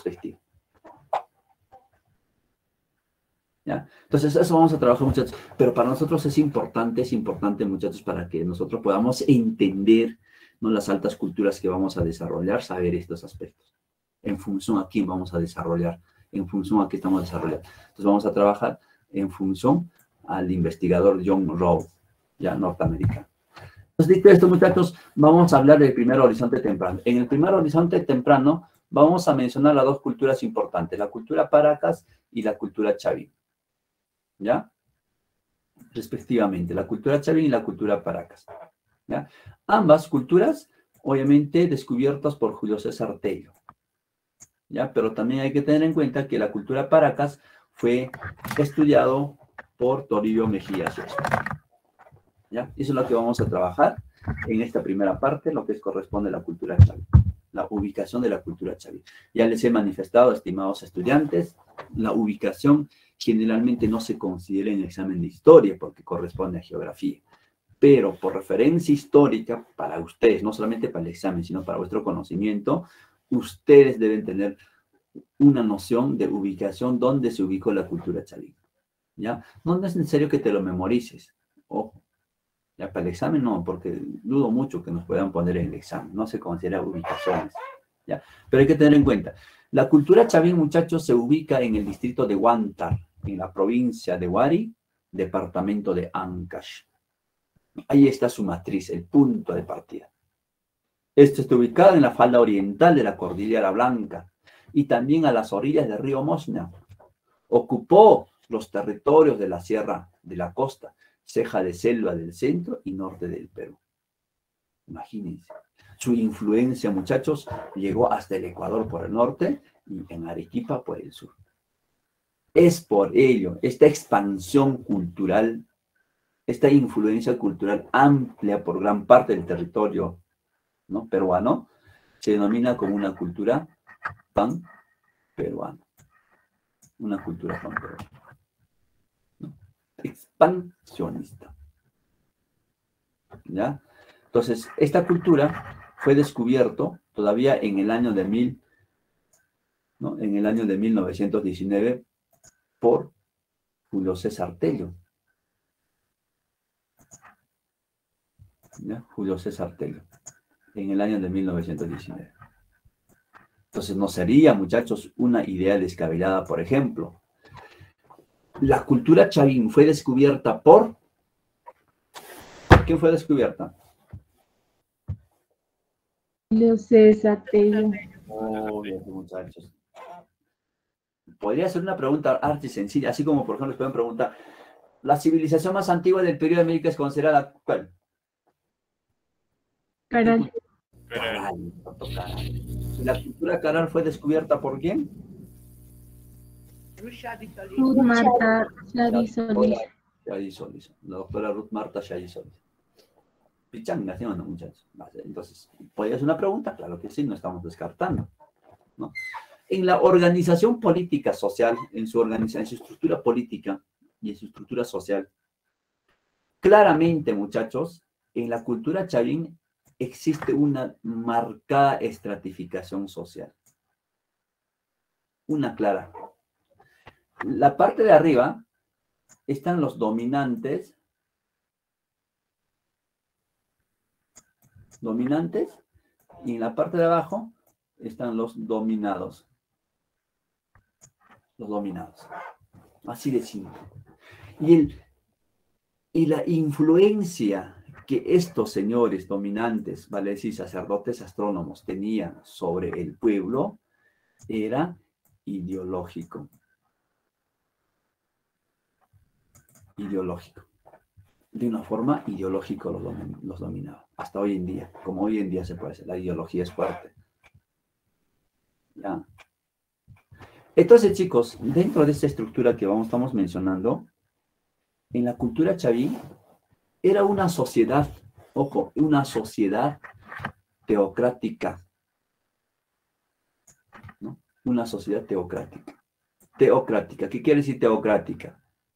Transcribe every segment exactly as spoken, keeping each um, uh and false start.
perspectiva. ¿Ya? Entonces, eso vamos a trabajar, muchachos. Pero para nosotros es importante, es importante, muchachos, para que nosotros podamos entender, ¿no?, las altas culturas que vamos a desarrollar, saber estos aspectos. En función a quién vamos a desarrollar, en función a qué estamos desarrollando. Entonces, vamos a trabajar en función al investigador John Rawls, ya norteamericano. Entonces, dicho esto, muchachos, vamos a hablar del primer horizonte temprano. En el primer horizonte temprano, vamos a mencionar las dos culturas importantes, la cultura Paracas y la cultura Chavín. ¿Ya? Respectivamente, la cultura Chavín y la cultura Paracas. ¿Ya? Ambas culturas, obviamente, descubiertas por Julio César Tello. ¿Ya? Pero también hay que tener en cuenta que la cultura Paracas fue estudiado por Toribio Mejía Suazo. ¿Ya? Eso es lo que vamos a trabajar en esta primera parte, lo que corresponde a la cultura Chavín, la ubicación de la cultura Chavín. Ya les he manifestado, estimados estudiantes, la ubicación generalmente no se considera en el examen de historia porque corresponde a geografía. Pero por referencia histórica, para ustedes, no solamente para el examen, sino para vuestro conocimiento, ustedes deben tener una noción de ubicación donde se ubicó la cultura Chavín. ¿Ya? No es necesario que te lo memorices. Ojo. Ya para el examen no, porque dudo mucho que nos puedan poner en el examen. No se considera ubicaciones. ¿Ya? Pero hay que tener en cuenta. La cultura Chavín, muchachos, se ubica en el distrito de Huántar, en la provincia de Huari, departamento de Ancash. Ahí está su matriz, el punto de partida. Esto está ubicado en la falda oriental de la Cordillera Blanca y también a las orillas del río Mosna. Ocupó los territorios de la Sierra de la Costa, ceja de selva del centro y norte del Perú. Imagínense. Su influencia, muchachos, llegó hasta el Ecuador por el norte y en Arequipa por el sur. Es por ello, esta expansión cultural, esta influencia cultural amplia por gran parte del territorio, ¿no?, peruano, se denomina como una cultura pan-peruana. Una cultura pan-peruana. ¿No? Expansionista. ¿Ya? Entonces, esta cultura fue descubierto todavía en el año de mil, ¿no?, en el año de mil novecientos diecinueve por Julio César Tello. ¿Ya? Julio César Tello, en el año de mil novecientos diecinueve. Entonces, no sería, muchachos, una idea descabellada, por ejemplo. La cultura Chavín fue descubierta por... ¿Por quién fue descubierta? Julio César Tello. Oh, bien, muchachos. Podría ser una pregunta archi sencilla, así como, por ejemplo, les pueden preguntar, ¿la civilización más antigua del periodo de América es considerada cuál? Caral. Caral, Caral. ¿Y la cultura Caral fue descubierta por quién? Ruth Marta Shadi Solís. Shadi Solís, la doctora Ruth Marta Shadi Solís. Pichanga, ¿sí o no, muchachos? Entonces, ¿podría ser una pregunta? Claro que sí, no estamos descartando, ¿no? En la organización política social, en su organización, en su estructura política y en su estructura social, claramente, muchachos, en la cultura Chavín existe una marcada estratificación social. Una clara. La parte de arriba están los dominantes, dominantes, y en la parte de abajo están los dominados. Los dominados. Así de simple. Y, el, y la influencia que estos señores dominantes, vale decir, sacerdotes astrónomos, tenían sobre el pueblo, era ideológico. Ideológico. De una forma ideológica los, domin los dominaba. Hasta hoy en día, como hoy en día se puede hacer, la ideología es fuerte. ¿Ya? Entonces, chicos, dentro de esta estructura que vamos, estamos mencionando, en la cultura Chavín, era una sociedad, ojo, una sociedad teocrática, ¿no? Una sociedad teocrática. Teocrática, ¿qué quiere decir teocrática?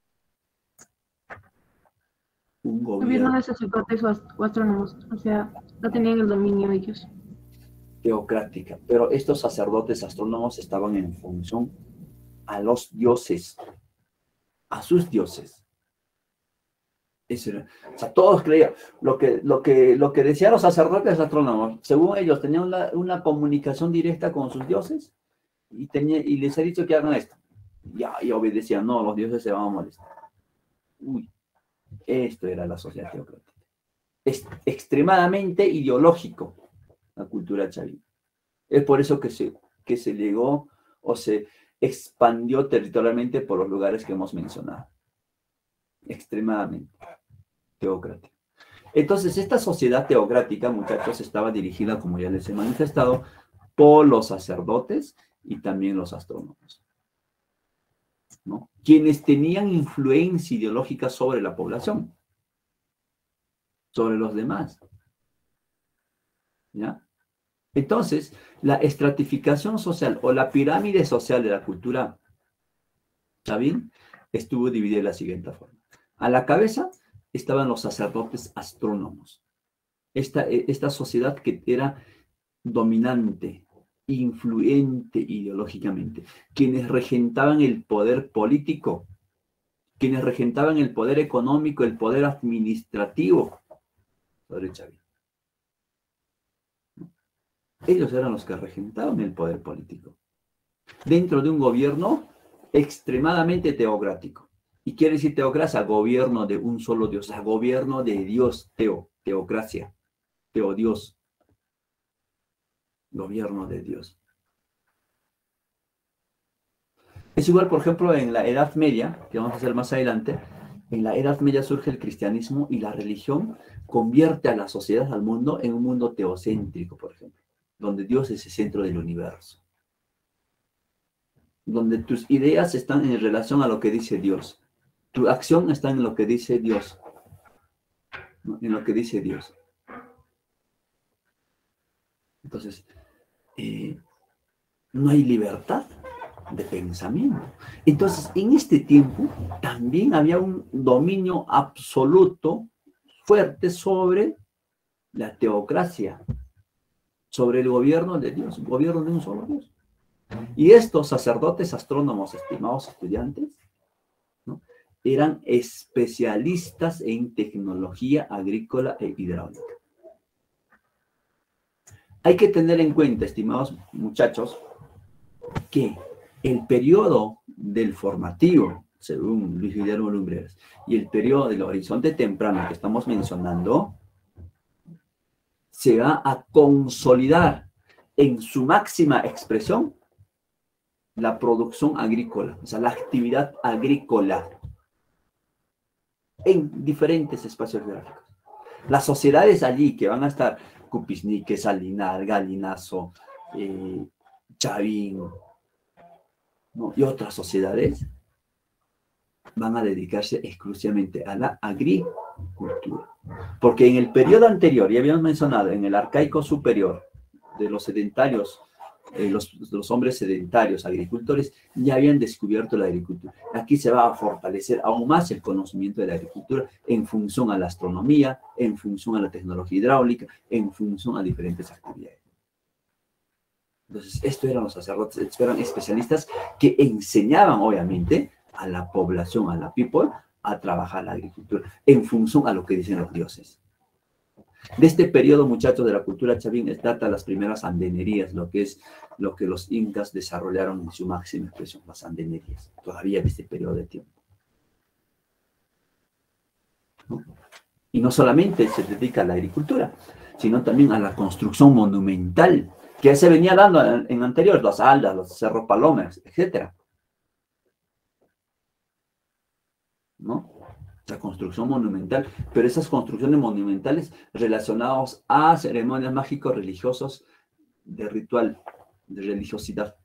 Un gobierno. Gobierno de sacerdotes o astrónomos, o sea, no tenían el dominio ellos. teocrática, pero estos sacerdotes astrónomos estaban en función a los dioses, a sus dioses. Eso era. O sea, todos creían, lo que, lo que, lo que decían los sacerdotes astrónomos, según ellos tenían una, una comunicación directa con sus dioses y, tenía, y les ha dicho que hagan esto. Ya, y obedecían, no, los dioses se van a molestar. Uy, esto era la sociedad teocrática. Es extremadamente ideológico la cultura chavina. Es por eso que se, que se llegó o se expandió territorialmente por los lugares que hemos mencionado. Extremadamente teocrática. Entonces, esta sociedad teocrática, muchachos, estaba dirigida, como ya les he manifestado, por los sacerdotes y también los astrónomos, ¿no? Quienes tenían influencia ideológica sobre la población, sobre los demás. ¿Ya? Entonces, la estratificación social o la pirámide social de la cultura chavín estuvo dividida de la siguiente forma. A la cabeza estaban los sacerdotes astrónomos. Esta, esta sociedad que era dominante, influente ideológicamente, quienes regentaban el poder político, quienes regentaban el poder económico, el poder administrativo sobre Chavín. Ellos eran los que regentaban el poder político, dentro de un gobierno extremadamente teocrático. Y quiere decir teocracia, gobierno de un solo Dios, o sea, gobierno de Dios, teo, teocracia, teodios, gobierno de Dios. Es igual, por ejemplo, en la Edad Media, que vamos a hacer más adelante, en la Edad Media surge el cristianismo y la religión convierte a la sociedad, al mundo, en un mundo teocéntrico, por ejemplo, donde Dios es el centro del universo, donde tus ideas están en relación a lo que dice Dios. Tu acción está en lo que dice Dios. ¿No? En lo que dice Dios. Entonces, eh, no hay libertad de pensamiento. Entonces, en este tiempo también había un dominio absoluto, fuerte, sobre la teocracia, sobre el gobierno de Dios, el gobierno de un solo Dios. Y estos sacerdotes astrónomos, estimados estudiantes, ¿no?, eran especialistas en tecnología agrícola e hidráulica. Hay que tener en cuenta, estimados muchachos, que el periodo del formativo, según Luis Guillermo Lumbreras, y el periodo del horizonte temprano que estamos mencionando, se va a consolidar en su máxima expresión la producción agrícola, o sea, la actividad agrícola en diferentes espacios geográficos. Las sociedades allí que van a estar Cupisnique, Salinar, Galinazo, eh, Chavín, ¿no?, y otras sociedades van a dedicarse exclusivamente a la agricultura. Porque en el periodo anterior, ya habíamos mencionado, en el arcaico superior de los sedentarios, eh, los, los hombres sedentarios, agricultores, ya habían descubierto la agricultura. Aquí se va a fortalecer aún más el conocimiento de la agricultura en función a la astronomía, en función a la tecnología hidráulica, en función a diferentes actividades. Entonces, estos eran los sacerdotes, estos eran especialistas que enseñaban, obviamente, a la población, a la people, a trabajar la agricultura, en función a lo que dicen los dioses. De este periodo, muchachos, de la cultura chavín, data las primeras andenerías, lo que es lo que los incas desarrollaron en su máxima expresión, las andenerías, todavía de este periodo de tiempo, ¿no? Y no solamente se dedica a la agricultura, sino también a la construcción monumental, que se venía dando en anteriores, las aldas, los cerros palomas, etcétera, ¿no? La construcción monumental, pero esas construcciones monumentales relacionadas a ceremonias mágicos religiosos de ritual, de religiosidad.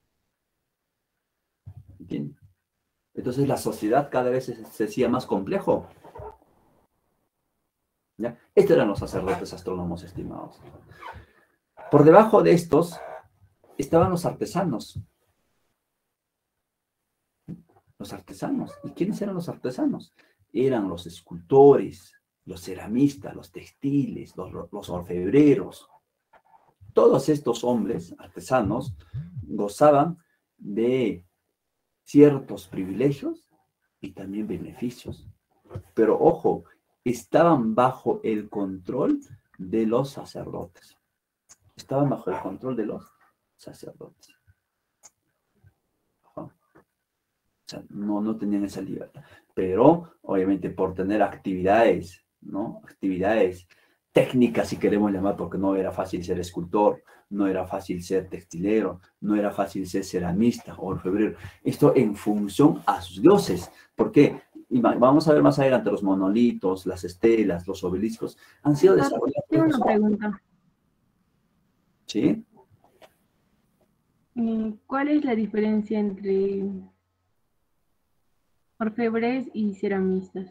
¿Entienden? Entonces la sociedad cada vez se, se hacía más complejo. ¿Ya? Estos eran los sacerdotes astrónomos, estimados. Por debajo de estos estaban los artesanos. Los artesanos. ¿Y quiénes eran los artesanos? Eran los escultores, los ceramistas, los textiles, los, los orfebreros, todos estos hombres artesanos gozaban de ciertos privilegios y también beneficios. Pero ojo, estaban bajo el control de los sacerdotes. Estaban bajo el control de los sacerdotes. Ajá. O sea, no, no tenían esa libertad. Pero, obviamente, por tener actividades, ¿no? Actividades técnicas, si queremos llamar, porque no era fácil ser escultor, no era fácil ser textilero, no era fácil ser ceramista o orfebrero. Esto en función a sus dioses. ¿Por qué? Y vamos a ver más adelante, los monolitos, las estelas, los obeliscos, han sido desarrollados. Tengo una pregunta. ¿Sí? ¿Cuál es la diferencia entre orfebres y ceramistas?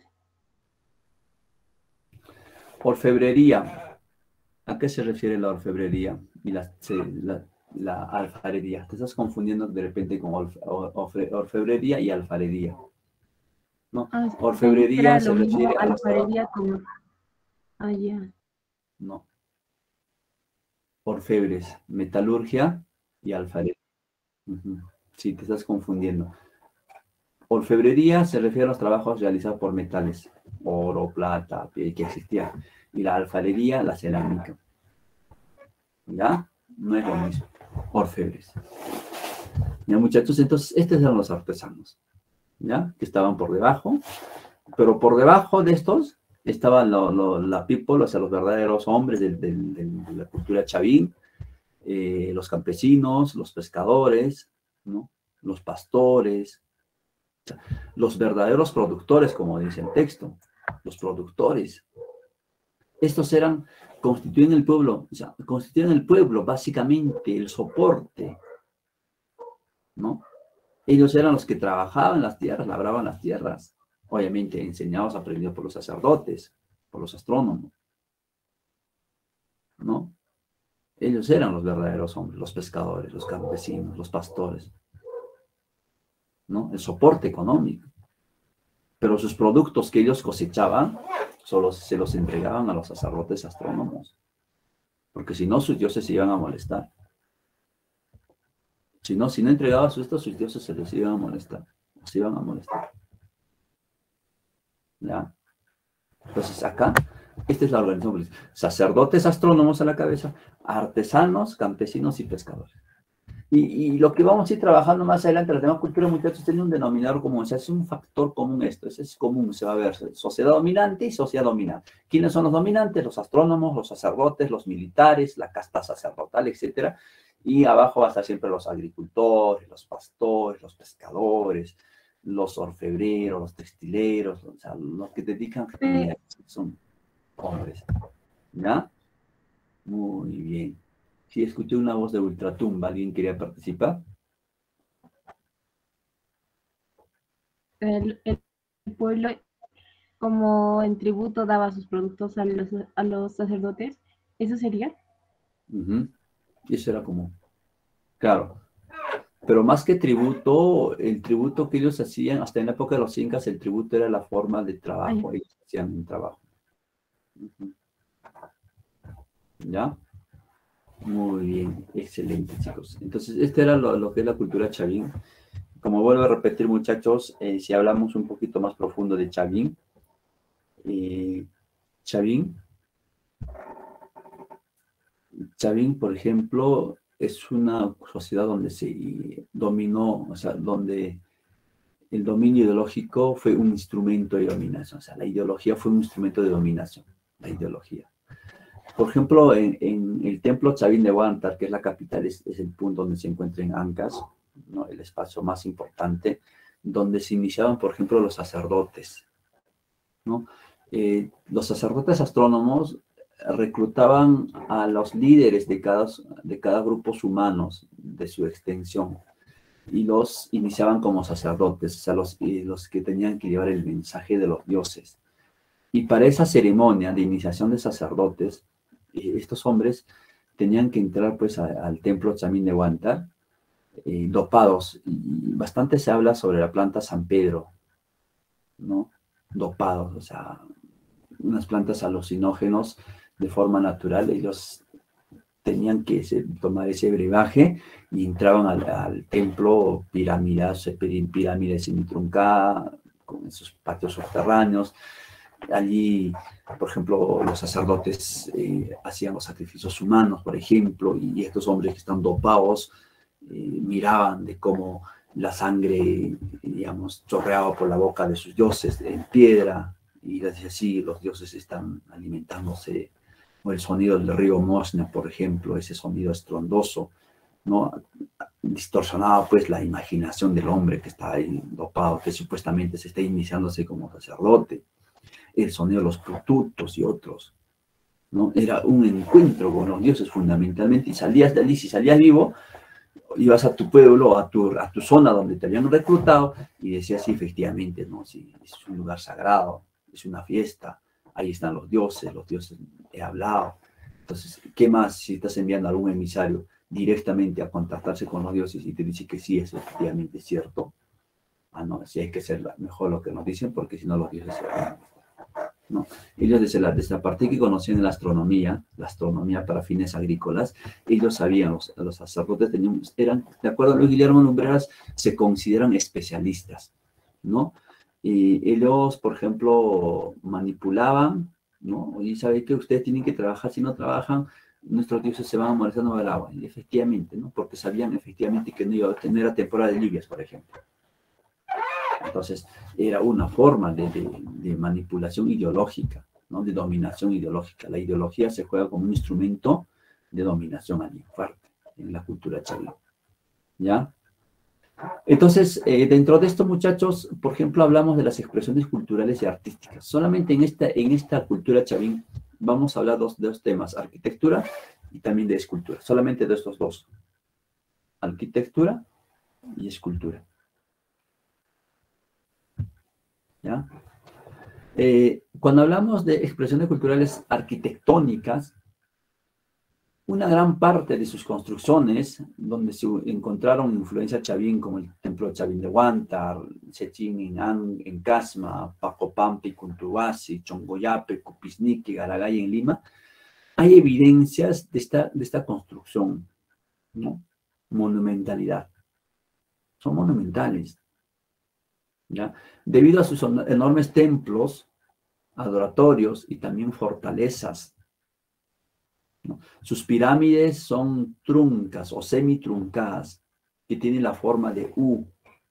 Orfebrería. ¿A qué se refiere la orfebrería y la, la, la alfarería? Te estás confundiendo de repente con orfe, orfe, orfebrería y alfarería. No, ah, orfebrería se refiere a alfarería como... Ah, ya. No. Orfebres, metalurgia y alfarería. Uh-huh. Sí, te estás confundiendo. Orfebrería se refiere a los trabajos realizados por metales, oro, plata, que existían. Y la alfarería, la cerámica. ¿Ya? No es lo mismo. Orfebres. Ya, muchachos, entonces, estos eran los artesanos. ¿Ya? Que estaban por debajo. Pero por debajo de estos estaban lo, lo, la people, o sea, los verdaderos hombres de, de, de, de la cultura chavín, eh, los campesinos, los pescadores, ¿no? Los pastores, o sea, los verdaderos productores, como dice el texto, los productores. Estos eran, constituyen el pueblo, o sea, constituyen el pueblo, básicamente, el soporte, ¿no? Ellos eran los que trabajaban las tierras, labraban las tierras, obviamente enseñados, aprendidos por los sacerdotes, por los astrónomos, ¿no? Ellos eran los verdaderos hombres, los pescadores, los campesinos, los pastores, ¿no? El soporte económico. Pero sus productos que ellos cosechaban, solo se los entregaban a los sacerdotes astrónomos, porque si no, sus dioses se iban a molestar. Si no, si no entregaban sus, sus dioses se les iban a molestar, se iban a molestar. ¿Ya? Entonces acá, esta es la organización. Sacerdotes astrónomos a la cabeza, artesanos, campesinos y pescadores. Y, y lo que vamos a ir trabajando más adelante, la demás cultura, muchachos, tiene un denominador común, o sea, es un factor común esto, ese es común, se va a ver, sociedad dominante y sociedad dominante. ¿Quiénes son los dominantes? Los astrónomos, los sacerdotes, los militares, la casta sacerdotal, etcétera. Y abajo va a estar siempre los agricultores, los pastores, los pescadores, los orfebreros, los textileros, o sea, los que dedican a son hombres. ¿Ya? Muy bien. Sí, escuché una voz de ultratumba. ¿Alguien quería participar? El, el pueblo, como en tributo, daba sus productos a los, a los sacerdotes. ¿Eso sería? Uh-huh. Y eso era como... Claro. Pero más que tributo, el tributo que ellos hacían, hasta en la época de los incas, el tributo era la forma de trabajo. Ay. Ellos hacían un trabajo. Uh-huh. ¿Ya? Muy bien, excelente, chicos. Entonces, este era lo, lo que es la cultura chavín. Como vuelvo a repetir, muchachos, eh, si hablamos un poquito más profundo de chavín, eh, chavín, chavín, por ejemplo, es una sociedad donde se dominó, o sea, donde el dominio ideológico fue un instrumento de dominación, o sea, la ideología fue un instrumento de dominación, la ideología. Por ejemplo, en, en el templo Chavín de Huántar, que es la capital, es, es el punto donde se encuentra en Ancash, ¿no? El espacio más importante, donde se iniciaban, por ejemplo, los sacerdotes, ¿no? Eh, los sacerdotes astrónomos reclutaban a los líderes de cada, de cada grupo humanos de su extensión y los iniciaban como sacerdotes, o sea, los, los que tenían que llevar el mensaje de los dioses. Y para esa ceremonia de iniciación de sacerdotes, estos hombres tenían que entrar pues a, al templo Chavín de Huántar, eh, dopados, y bastante se habla sobre la planta San Pedro, ¿no? Dopados, o sea, unas plantas alucinógenos de forma natural. Ellos tenían que se, tomar ese brebaje y entraban al, al templo pirámides, pirámides semitruncadas, con esos patios subterráneos. Allí, por ejemplo, los sacerdotes eh, hacían los sacrificios humanos, por ejemplo, y estos hombres que están dopados eh, miraban de cómo la sangre, digamos, chorreaba por la boca de sus dioses en piedra, y decía así, los dioses están alimentándose, o el sonido del río Mosna, por ejemplo, ese sonido estrondoso, ¿no? Distorsionaba pues la imaginación del hombre que está ahí dopado, que supuestamente se está iniciándose como sacerdote. El sonido de los plututos y otros, ¿no? Era un encuentro con los dioses fundamentalmente, y salías de allí, si salías vivo, ibas a tu pueblo, a tu, a tu zona donde te habían reclutado, y decías, sí, efectivamente, ¿no? Sí, es un lugar sagrado, es una fiesta, ahí están los dioses, los dioses he hablado. Entonces, ¿qué más si estás enviando a algún emisario directamente a contactarse con los dioses y te dice que sí, es efectivamente cierto? Ah, no, sí hay que ser mejor lo que nos dicen, porque si no los dioses se van. ¿No? Ellos desde la, desde la parte que conocían la astronomía, la astronomía para fines agrícolas, ellos sabían, los, los sacerdotes tenían, eran, de acuerdo a Luis Guillermo Lumbreras, se consideran especialistas, ¿no? Y ellos, por ejemplo, manipulaban, ¿no? Y saben que ustedes tienen que trabajar, si no trabajan, nuestros dioses se van a morir no del agua, y efectivamente, ¿no? Porque sabían efectivamente que no iba a tener a temporada de lluvias, por ejemplo. Entonces, era una forma de, de, de manipulación ideológica, ¿no? De dominación ideológica. La ideología se juega como un instrumento de dominación allí, fuerte, en la cultura chavín. ¿Ya? Entonces, eh, dentro de esto, muchachos, por ejemplo, hablamos de las expresiones culturales y artísticas. Solamente en esta, en esta cultura chavín vamos a hablar dos, de dos temas, arquitectura y también de escultura. Solamente de estos dos. Arquitectura y escultura. ¿Ya? Eh, cuando hablamos de expresiones culturales arquitectónicas, una gran parte de sus construcciones, donde se encontraron influencia chavín, como el templo de Chavín de Huántar, Sechín en, An, en Casma, Pacopampi, Cuntuasi, Chongoyape, Cupisniqui, Garagay en Lima, hay evidencias de esta, de esta construcción, ¿no? Monumentalidad. Son monumentales, ¿ya? Debido a sus enormes templos, adoratorios y también fortalezas, ¿no? Sus pirámides son truncas o semitruncadas, que tienen la forma de U.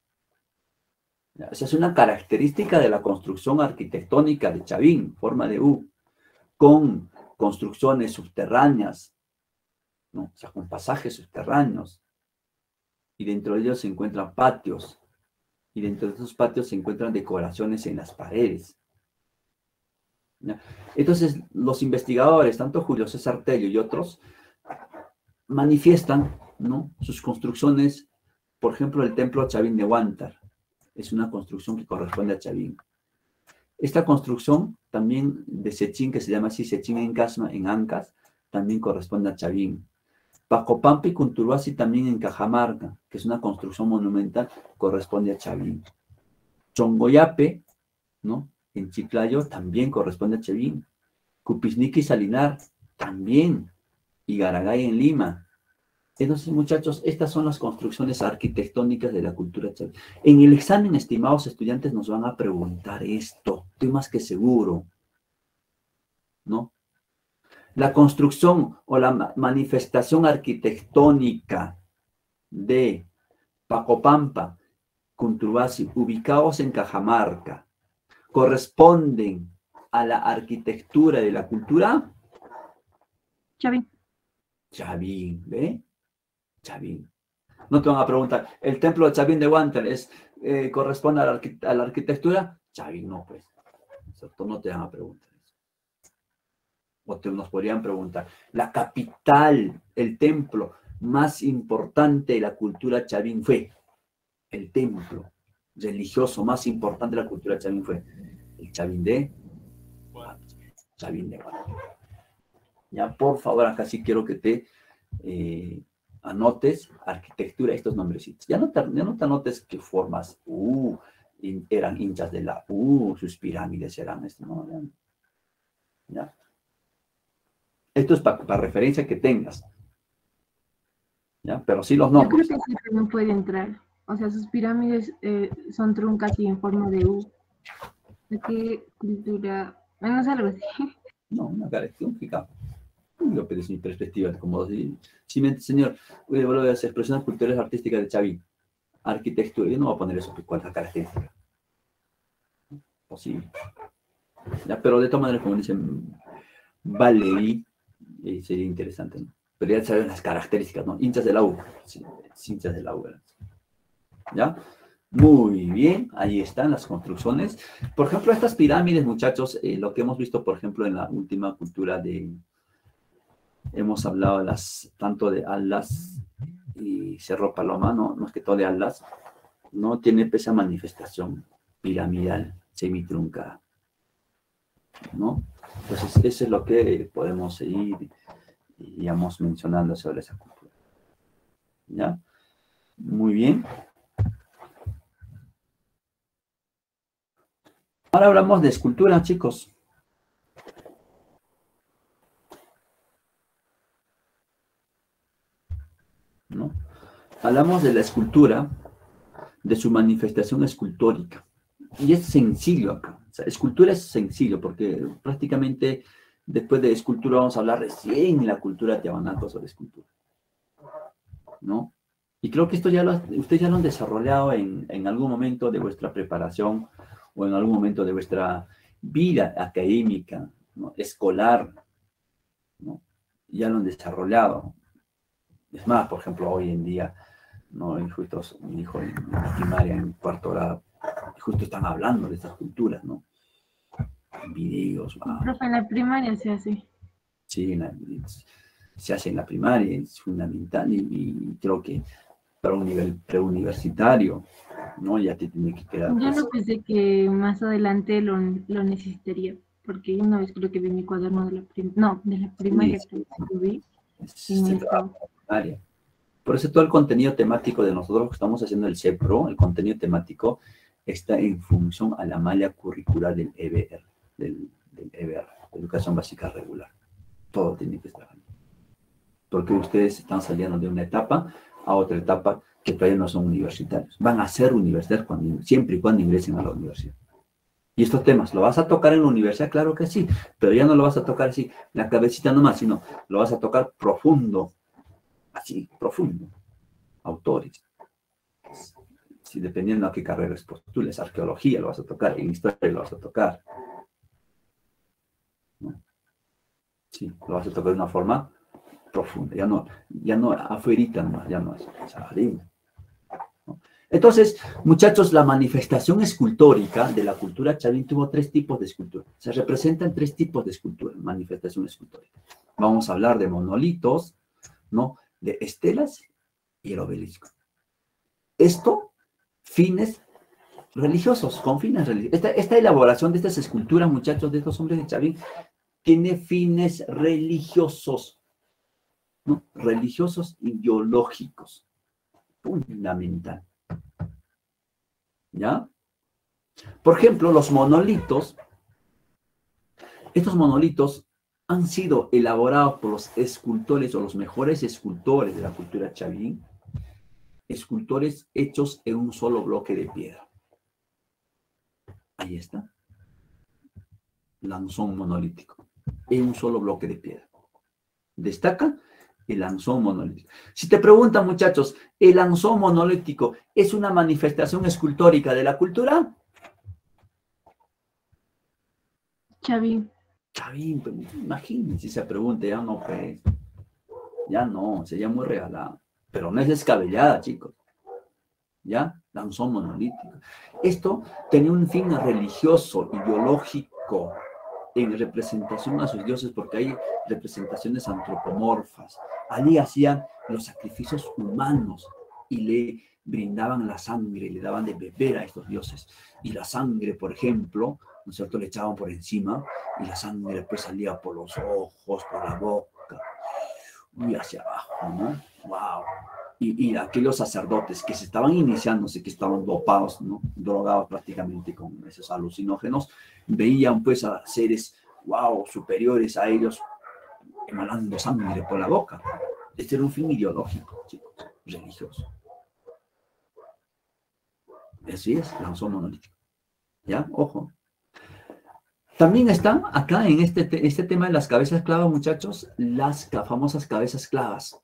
Esa es una característica de la construcción arquitectónica de Chavín, forma de U, con construcciones subterráneas, ¿no? O sea, con pasajes subterráneos, y dentro de ellos se encuentran patios, y dentro de esos patios se encuentran decoraciones en las paredes. ¿Ya? Entonces, los investigadores, tanto Julio César Tello y otros, manifiestan, ¿no? Sus construcciones, por ejemplo, el templo Chavín de Huántar, es una construcción que corresponde a Chavín. Esta construcción también de Sechín, que se llama así, Sechín en Casma, en Ancas, también corresponde a Chavín. Pacopampa y Cunturuasi también en Cajamarca, que es una construcción monumental, corresponde a Chavín. Chongoyape, ¿no? En Chiclayo también corresponde a Chavín. Cupisniqui y Salinar también. Y Garagay en Lima. Entonces, muchachos, estas son las construcciones arquitectónicas de la cultura chavín. En el examen, estimados estudiantes, nos van a preguntar esto. Estoy más que seguro, ¿no? La construcción o la manifestación arquitectónica de Pacopampa, Cunturuasi, ubicados en Cajamarca, corresponden a la arquitectura de la cultura Chavín. Chavín, ¿ve? Chavín. No te van a preguntar, ¿el templo de Chavín de Huántar es, eh, corresponde a la, a la arquitectura? Chavín, no, pues. ¿Cierto? No te van a preguntar eso. O te, nos podrían preguntar, la capital, el templo más importante de la cultura chavín fue, el templo religioso más importante de la cultura chavín fue el Chavín de Huántar. Chavín de Huántar. Ya, por favor, acá sí quiero que te eh, anotes arquitectura, estos nombrecitos. Ya no te, ya no te anotes qué formas, uh, in, eran hinchas de la U, uh, sus pirámides eran esto, no, ya. Ya. Esto es para pa referencia que tengas, ¿ya? Pero sí los Yo creo nombres. que sí también puede entrar. O sea, sus pirámides eh, son truncas y en forma de U. ¿De qué cultura? Bueno, es algo así. No, una característica. Yo, pero es mi perspectiva, es como si, si me, señor, voy a volver a hacer expresiones culturales artísticas de Chavín, arquitectura, yo no voy a poner eso, ¿cuál es la característica? Posible. Ya, pero de todas maneras, como dicen, Valery, eh, sería interesante, ¿no? Pero ya saben las características, ¿no? Hinchas de la U, sí, hinchas de la U, ¿ya? Muy bien, ahí están las construcciones. Por ejemplo, estas pirámides, muchachos, eh, lo que hemos visto, por ejemplo, en la última cultura de, hemos hablado de las, tanto de Atlas y Cerro Paloma, ¿no? Más que todo de Atlas, no tiene esa manifestación piramidal, semitruncada, ¿no? Entonces, eso es lo que podemos seguir, digamos, mencionando sobre esa cultura. ¿Ya? Muy bien. Ahora hablamos de escultura, chicos. ¿No? Hablamos de la escultura, de su manifestación escultórica. Y es sencillo acá. O sea, escultura es sencillo porque prácticamente después de escultura vamos a hablar recién en la cultura tiahuanaco sobre escultura, ¿no? Y creo que esto ya lo, ustedes ya lo han desarrollado en, en algún momento de vuestra preparación o en algún momento de vuestra vida académica, ¿no? Escolar, ¿no? Ya lo han desarrollado. Es más, por ejemplo, hoy en día, ¿no? Justo mi hijo en la primaria, en cuarto grado, justo están hablando de estas culturas, ¿no? Videos, wow. Profe, en la primaria se hace. Sí, la, se hace en la primaria, es fundamental y, y creo que para un nivel preuniversitario, ¿no? Ya te tiene que quedar. Yo no pensé que más adelante lo, lo necesitaría, porque una vez creo que vi mi cuaderno de la prim no, de la primaria Sí, que escribí sí, en se esto. primaria. Por eso todo el contenido temático de nosotros que estamos haciendo el CEPRO, el contenido temático, está en función a la malla curricular del E B R, del, del E B R, Educación Básica Regular. Todo tiene que estar ahí. Porque ustedes están saliendo de una etapa a otra etapa que todavía no son universitarios. Van a ser universitarios cuando, siempre y cuando ingresen a la universidad. Y estos temas, ¿lo vas a tocar en la universidad? Claro que sí, pero ya no lo vas a tocar así, la cabecita nomás, sino lo vas a tocar profundo, así, profundo. Autores. Sí, dependiendo a qué carreras postules, arqueología lo vas a tocar, en historia lo vas a tocar. ¿No? Sí, lo vas a tocar de una forma profunda, ya no, ya no afuerita nomás, ya no es, es arriba. ¿No? Entonces, muchachos, la manifestación escultórica de la cultura chavín tuvo tres tipos de escultura. Se representan tres tipos de escultura, manifestación escultórica. Vamos a hablar de monolitos, ¿no? De estelas y el obelisco. Esto, fines religiosos, con fines religiosos. Esta, esta elaboración de estas esculturas, muchachos, de estos hombres de Chavín, tiene fines religiosos, ¿no? Religiosos ideológicos. Fundamental. ¿Ya? Por ejemplo, los monolitos, estos monolitos han sido elaborados por los escultores o los mejores escultores de la cultura chavín, escultores hechos en un solo bloque de piedra. Ahí está. Lanzón monolítico. En un solo bloque de piedra. Destaca el lanzón monolítico. Si te preguntan, muchachos, ¿el lanzón monolítico es una manifestación escultórica de la cultura? Chavín. Chavín, pues, imagínense esa pregunta, ya no, pues. Ya no, sería muy regalada. Pero no es descabellada, chicos. ¿Ya? Lanzón monolítico. Esto tenía un fin religioso, ideológico, en representación a sus dioses, porque hay representaciones antropomorfas. Allí hacían los sacrificios humanos y le brindaban la sangre, le daban de beber a estos dioses. Y la sangre, por ejemplo, ¿no es cierto?, le echaban por encima y la sangre pues salía por los ojos, por la boca, y hacia abajo, ¿no? ¡Wow! Y, y aquellos sacerdotes que se estaban iniciándose, que estaban dopados, ¿no? Drogados prácticamente con esos alucinógenos, veían pues a seres, wow, superiores a ellos, emanando sangre por la boca. Este era un fin ideológico, chicos, religioso. Así es, lanzó monolítico. ¿Ya? Ojo. También están acá en este, te este tema de las cabezas clavas, muchachos, las famosas cabezas clavas.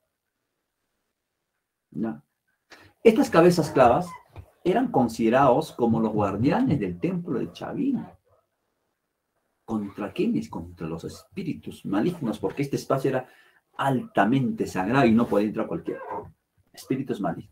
¿Ya? Estas cabezas clavas eran considerados como los guardianes del templo de Chavín. ¿Contra quiénes? Contra los espíritus malignos, porque este espacio era altamente sagrado y no podía entrar cualquiera. Espíritus malignos.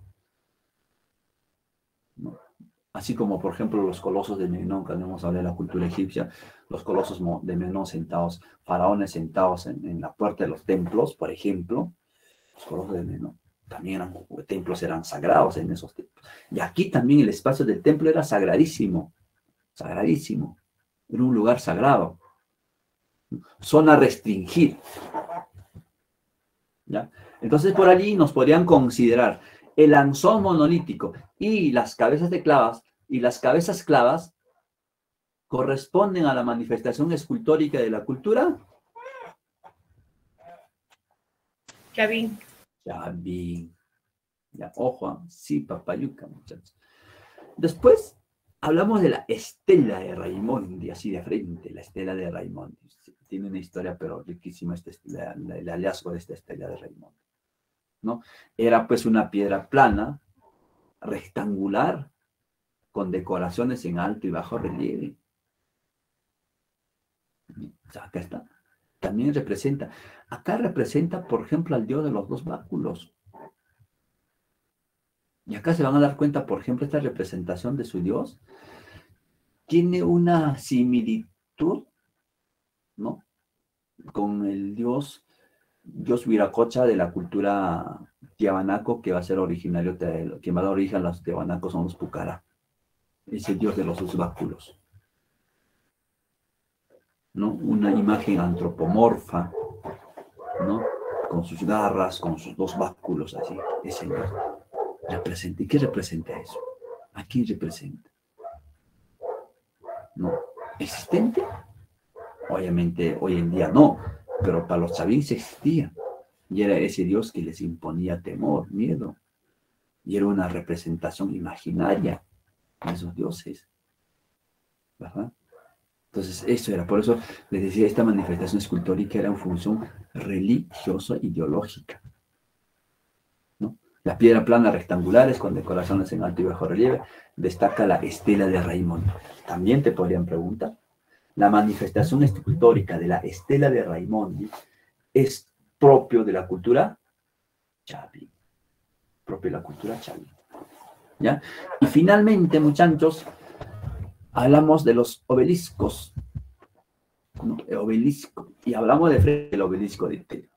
¿No? Así como, por ejemplo, los colosos de Menón, cuando hemos hablado de la cultura egipcia, los colosos de Menón sentados, faraones sentados en, en la puerta de los templos, por ejemplo, los colosos de Menón, también eran, templos eran sagrados en esos tiempos. Y aquí también el espacio del templo era sagradísimo, sagradísimo, era un lugar sagrado, zona restringida. ¿Ya? Entonces por allí nos podrían considerar el anzón monolítico y las cabezas de clavas, y las cabezas clavas corresponden a la manifestación escultórica de la cultura. Chavín. Chavín. Ya, ojo, sí, papayuca, muchachos. Después hablamos de la estela de Raimondi, así de frente, la estela de Raimondi. Tiene una historia, pero riquísima, este, la, la, el hallazgo de esta estela de Raimondi, ¿no? Era pues una piedra plana, rectangular, con decoraciones en alto y bajo relieve. O sea, acá está. También representa, acá representa, por ejemplo, al dios de los dos báculos. Y acá se van a dar cuenta, por ejemplo, esta representación de su dios tiene una similitud, ¿no? Con el dios, dios Viracocha de la cultura tiahuanaco, que va a ser originario, de, quien va a dar origen a los tiahuanacos son los Pucará. Es el dios de los dos báculos, ¿no? Una imagen antropomorfa, ¿no? Con sus garras, con sus dos báculos, así, ese dios. Representa. ¿Y qué representa eso? ¿A quién representa? ¿No? ¿Existente? Obviamente hoy en día no, pero para los chavíns existía. Y era ese dios que les imponía temor, miedo. Y era una representación imaginaria de esos dioses. ¿Verdad? Entonces, eso era. Por eso les decía, esta manifestación escultórica era en función religiosa ideológica. ¿No? La piedra plana rectangulares con decoraciones en alto y bajo relieve, destaca la estela de Raimondi. También te podrían preguntar, la manifestación escultórica de la estela de Raimondi es propio de la cultura chavín. Propio de la cultura chavín. ¿Ya? Y finalmente, muchachos, hablamos de los obeliscos. ¿No? El obelisco. Y hablamos de frente del obelisco de Tello.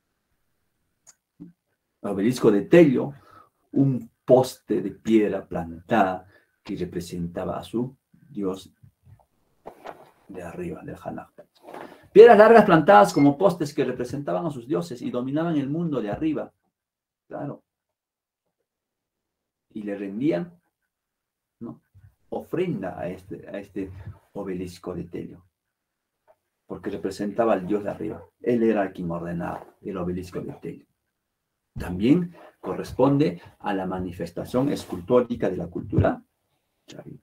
El obelisco de Tello, un poste de piedra plantada que representaba a su dios de arriba, del Hanak. Piedras largas plantadas como postes que representaban a sus dioses y dominaban el mundo de arriba. Claro. Y le rendían, ¿no?, ofrenda a este, a este obelisco de Tello, porque representaba al dios de arriba. Él era el quien ordenaba el obelisco de Tello. También corresponde a la manifestación escultórica de la cultura chavín.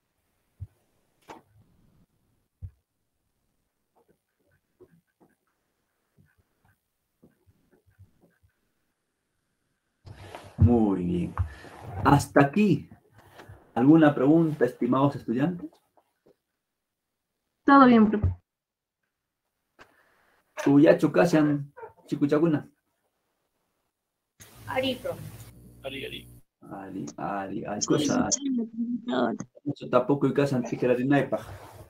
Muy bien. Hasta aquí. ¿Alguna pregunta, estimados estudiantes? Todo bien, profe. Tuyachu Kashan, Chikuchakuna. Ari, profe. Ali, Ali. Ali, Ali, Ali, cosa. Tampoco y Kashan tijera de naipa.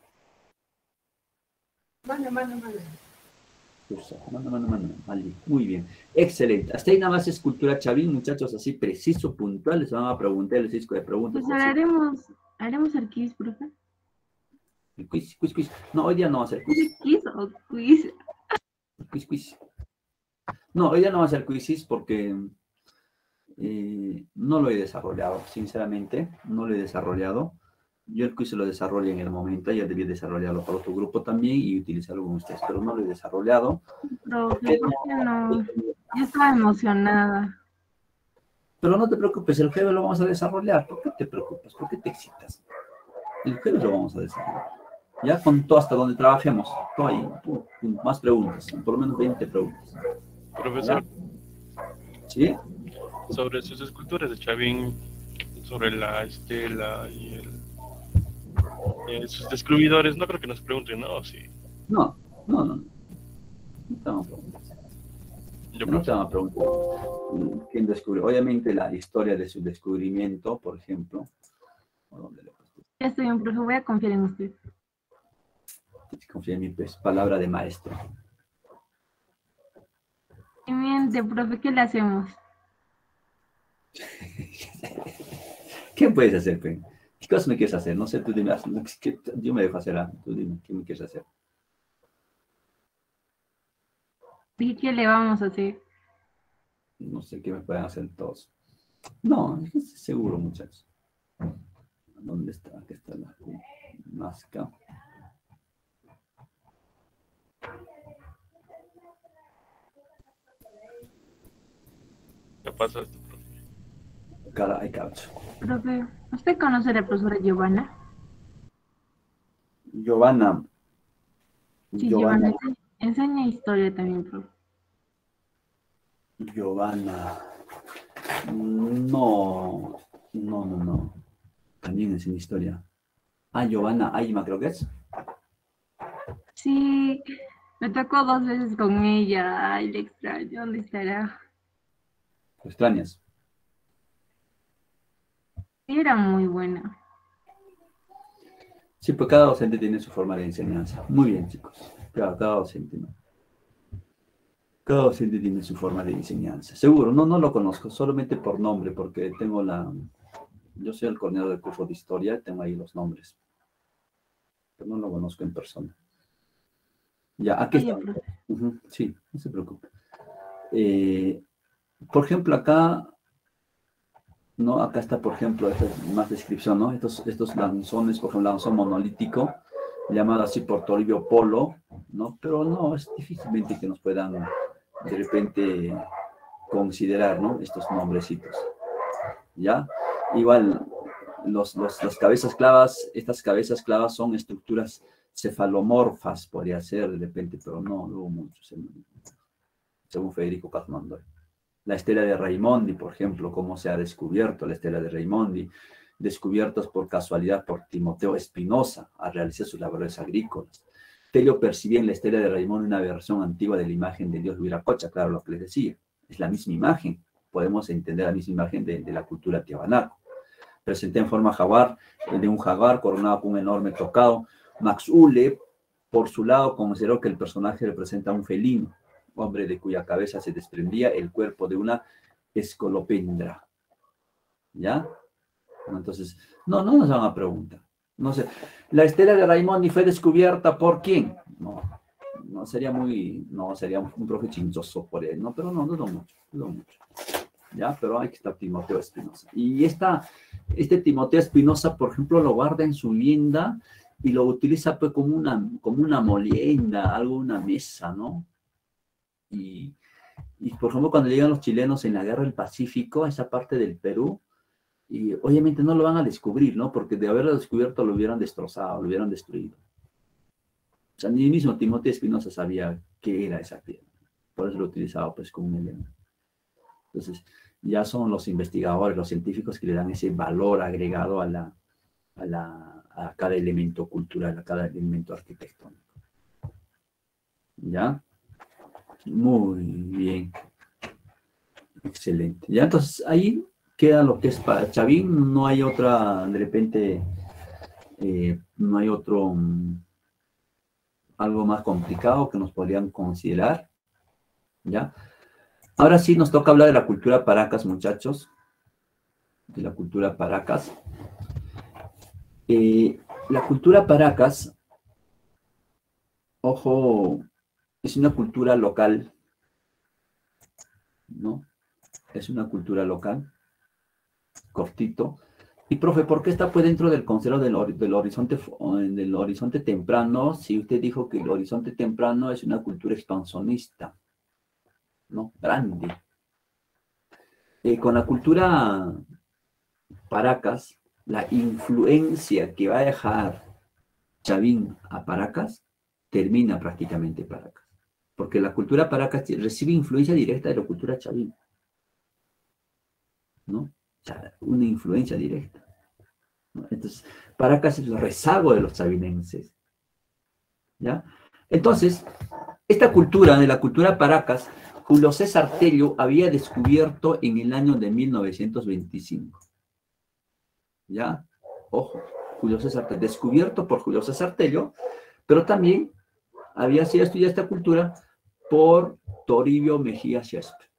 Mano, mano, mano. Mano, mano, mano. Ali, muy bien. Excelente. Hasta ahí nada más es cultura chavín, muchachos, así preciso, puntual. Les van a preguntar el cisco de preguntas. Pues ahora haremos, haremos el quiz, profe. Quiz, quiz, quiz. No, hoy día no va a ser quiz. ¿Es quiz o quiz? Quiz, quiz. No, hoy día no va a ser quiz porque eh, no lo he desarrollado, sinceramente. No lo he desarrollado. Yo el quiz lo desarrollé en el momento, yo debí desarrollarlo para otro grupo también y utilizarlo con ustedes, pero no lo he desarrollado. Profe, ¿por qué no? Yo estaba emocionada. Pero no te preocupes, el jueves lo vamos a desarrollar. ¿Por qué te preocupas? ¿Por qué te excitas? El jueves lo vamos a desarrollar. Ya con todo hasta donde trabajemos. Todo ahí. Tú, tú, más preguntas. Por lo menos veinte preguntas. Profesor, ¿Sí? sobre sus esculturas de Chavín, sobre la estela y el, eh, sus descubridores, no creo que nos pregunten, ¿no? Sí. No, no, no. No te van a preguntar. Yo No te profesor. van a preguntar quién descubrió. Obviamente la historia de su descubrimiento, por ejemplo. ¿O dónde le pasó? Ya estoy bien, profe, voy a confiar en usted. Confía en mi pues, palabra de maestro. Y miente, profe, ¿qué le hacemos? ¿Qué puedes hacer, Pen? ¿Qué cosas me quieres hacer? No sé, tú dime. ¿Qué, yo me dejo hacer algo. Tú dime, ¿qué me quieres hacer? Dije, ¿qué le vamos a hacer? No sé qué me pueden hacer todos. No, es seguro, muchachos. ¿Dónde está? Aquí está la máscara. ¿Qué pasa esto, profe? Cara, hay caucho. Profe, ¿usted conoce a la profesora Giovanna? Giovanna. Sí, Giovanna. Giovanna, ense- enseña historia también, profe. Giovanna. No. No, no, no. También es en historia. Ah, Giovanna Ayma, creo que es. Sí, me tocó dos veces con ella. Ay, le extraño, ¿dónde estará? ¿Lo extrañas? Sí, era muy buena. Sí, pues cada docente tiene su forma de enseñanza. Muy bien, chicos. Cada, cada docente, ¿no? Cada docente tiene su forma de enseñanza. Seguro, no, no lo conozco, solamente por nombre, porque tengo la... Yo soy el coordinador del curso de historia, tengo ahí los nombres. Pero no lo conozco en persona. Ya, aquí Oye, está. profe. Uh-huh, sí, no se preocupe. Eh, por ejemplo, acá, ¿no? Acá está, por ejemplo, esta es más descripción, ¿no? Estos, estos lanzones, por ejemplo, lanzón monolítico, llamado así por Toribio Polo, ¿no? Pero no, es difícilmente que nos puedan de repente considerar, ¿no? Estos nombrecitos, ¿ya? Igual, los, los, las cabezas clavas, estas cabezas clavas son estructuras cefalomorfas, podría ser de repente, pero no, no hubo mucho, según Federico Casmandoy. La estela de Raimondi, por ejemplo, cómo se ha descubierto la estela de Raimondi, descubiertos por casualidad por Timoteo Espinosa al realizar sus labores agrícolas. Tello percibía en la estela de Raimondi una versión antigua de la imagen de Dios Huiracocha, claro, lo que les decía. Es la misma imagen, podemos entender la misma imagen de, de la cultura tiahuanaco. Presenté en forma jaguar, de un jaguar coronado con un enorme tocado. Max Uhle, por su lado, consideró que el personaje representa a un felino, hombre de cuya cabeza se desprendía el cuerpo de una escolopendra. ¿Ya? Entonces, no, no nos van a preguntar. No sé, ¿la estela de Raimondi fue descubierta por quién? No, no sería muy, no, sería un profe chinchoso por él, ¿no? Pero no, dudo mucho, dudo mucho. ¿Ya? Pero hay que estar Timoteo Espinosa. Y esta, este Timoteo Espinosa, por ejemplo, lo guarda en su linda y lo utiliza pues como una, como una molienda, algo, una mesa, ¿no? Y, y, por ejemplo, cuando llegan los chilenos en la Guerra del Pacífico, a esa parte del Perú, y obviamente no lo van a descubrir, ¿no? Porque de haberlo descubierto lo hubieran destrozado, lo hubieran destruido. O sea, ni mismo Timoteo Espinosa sabía qué era esa piedra. Por eso lo utilizaba pues como un elemento. Entonces, ya son los investigadores, los científicos que le dan ese valor agregado a, la, a, la, a cada elemento cultural, a cada elemento arquitectónico. ¿Ya? Muy bien. Excelente. Ya, entonces ahí queda lo que es para Chavín. No hay otra, de repente, eh, no hay otro, um, algo más complicado que nos podrían considerar. ¿Ya? Ahora sí nos toca hablar de la cultura Paracas, muchachos. De la cultura Paracas. Eh, la cultura Paracas, ojo, es una cultura local, ¿no? Es una cultura local, cortito, Y, profe, ¿por qué está pues dentro del concepto del, hor- del horizonte, fo- del horizonte temprano si usted dijo que el horizonte temprano es una cultura expansionista, ¿no? Grande. Eh, con la cultura Paracas, la influencia que va a dejar Chavín a Paracas termina prácticamente Paracas. Porque la cultura Paracas ti- recibe influencia directa de la cultura Chavín, ¿no? O sea, una influencia directa, ¿no? Entonces, Paracas es el rezago de los chavinenses, ¿ya? Entonces, esta cultura, de la cultura Paracas, Julio César Tello había descubierto en el año de mil novecientos veinticinco. ¿Ya? Ojo, Julio César Tello, descubierto por Julio César Tello, pero también había sido estudiada esta cultura por Toribio Mejía Shakespeare.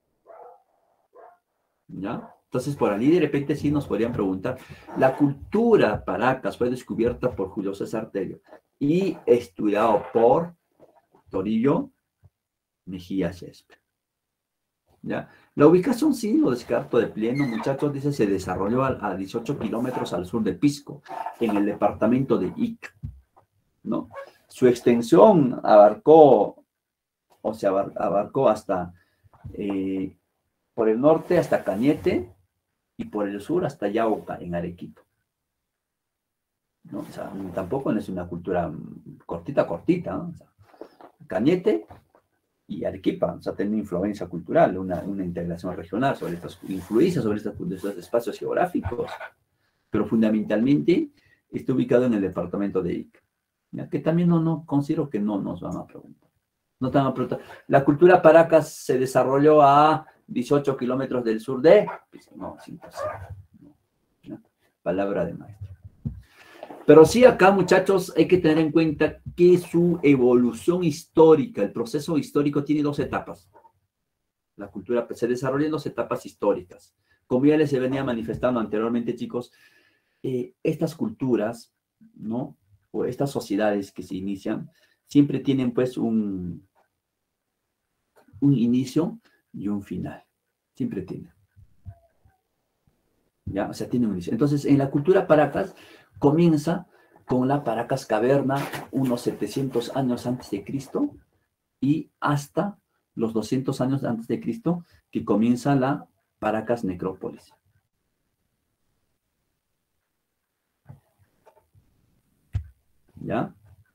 ¿Ya? Entonces, por allí de repente sí nos podrían preguntar, la cultura Paracas fue descubierta por Julio César Tello y estudiado por Toribio Mejía Shakespeare. ¿Ya? La ubicación sí lo descarto de pleno, muchachos, dice, se desarrolló a, a dieciocho kilómetros al sur de Pisco, en el departamento de Ica, ¿no? Su extensión abarcó, o sea, abar- abarcó hasta, eh, por el norte hasta Cañete, y por el sur hasta Yauca, en Arequipa, ¿no? O sea, tampoco es una cultura mm, cortita, cortita, ¿no? O sea, Cañete y Arequipa, o sea, tiene una influencia cultural, una, una integración regional sobre estas, influencia sobre estos, estos espacios geográficos, pero fundamentalmente está ubicado en el departamento de Ica, ¿ya? Que también no, no, considero que no nos van a preguntar. No te van a preguntar. La cultura Paracas se desarrolló a dieciocho kilómetros del sur de... No, es imposible. No, ¿ya? Palabra de maestro. Pero sí acá, muchachos, hay que tener en cuenta que su evolución histórica, el proceso histórico tiene dos etapas. La cultura se desarrolla en dos etapas históricas. Como ya les venía manifestando anteriormente, chicos, eh, estas culturas, ¿no? O estas sociedades que se inician, siempre tienen pues un, un inicio y un final. Siempre tienen. ¿Ya? O sea, tiene un inicio. Entonces, en la cultura Paracas comienza con la Paracas caverna unos setecientos años antes de Cristo y hasta los doscientos años antes de Cristo que comienza la Paracas necrópolis. ¿Ya?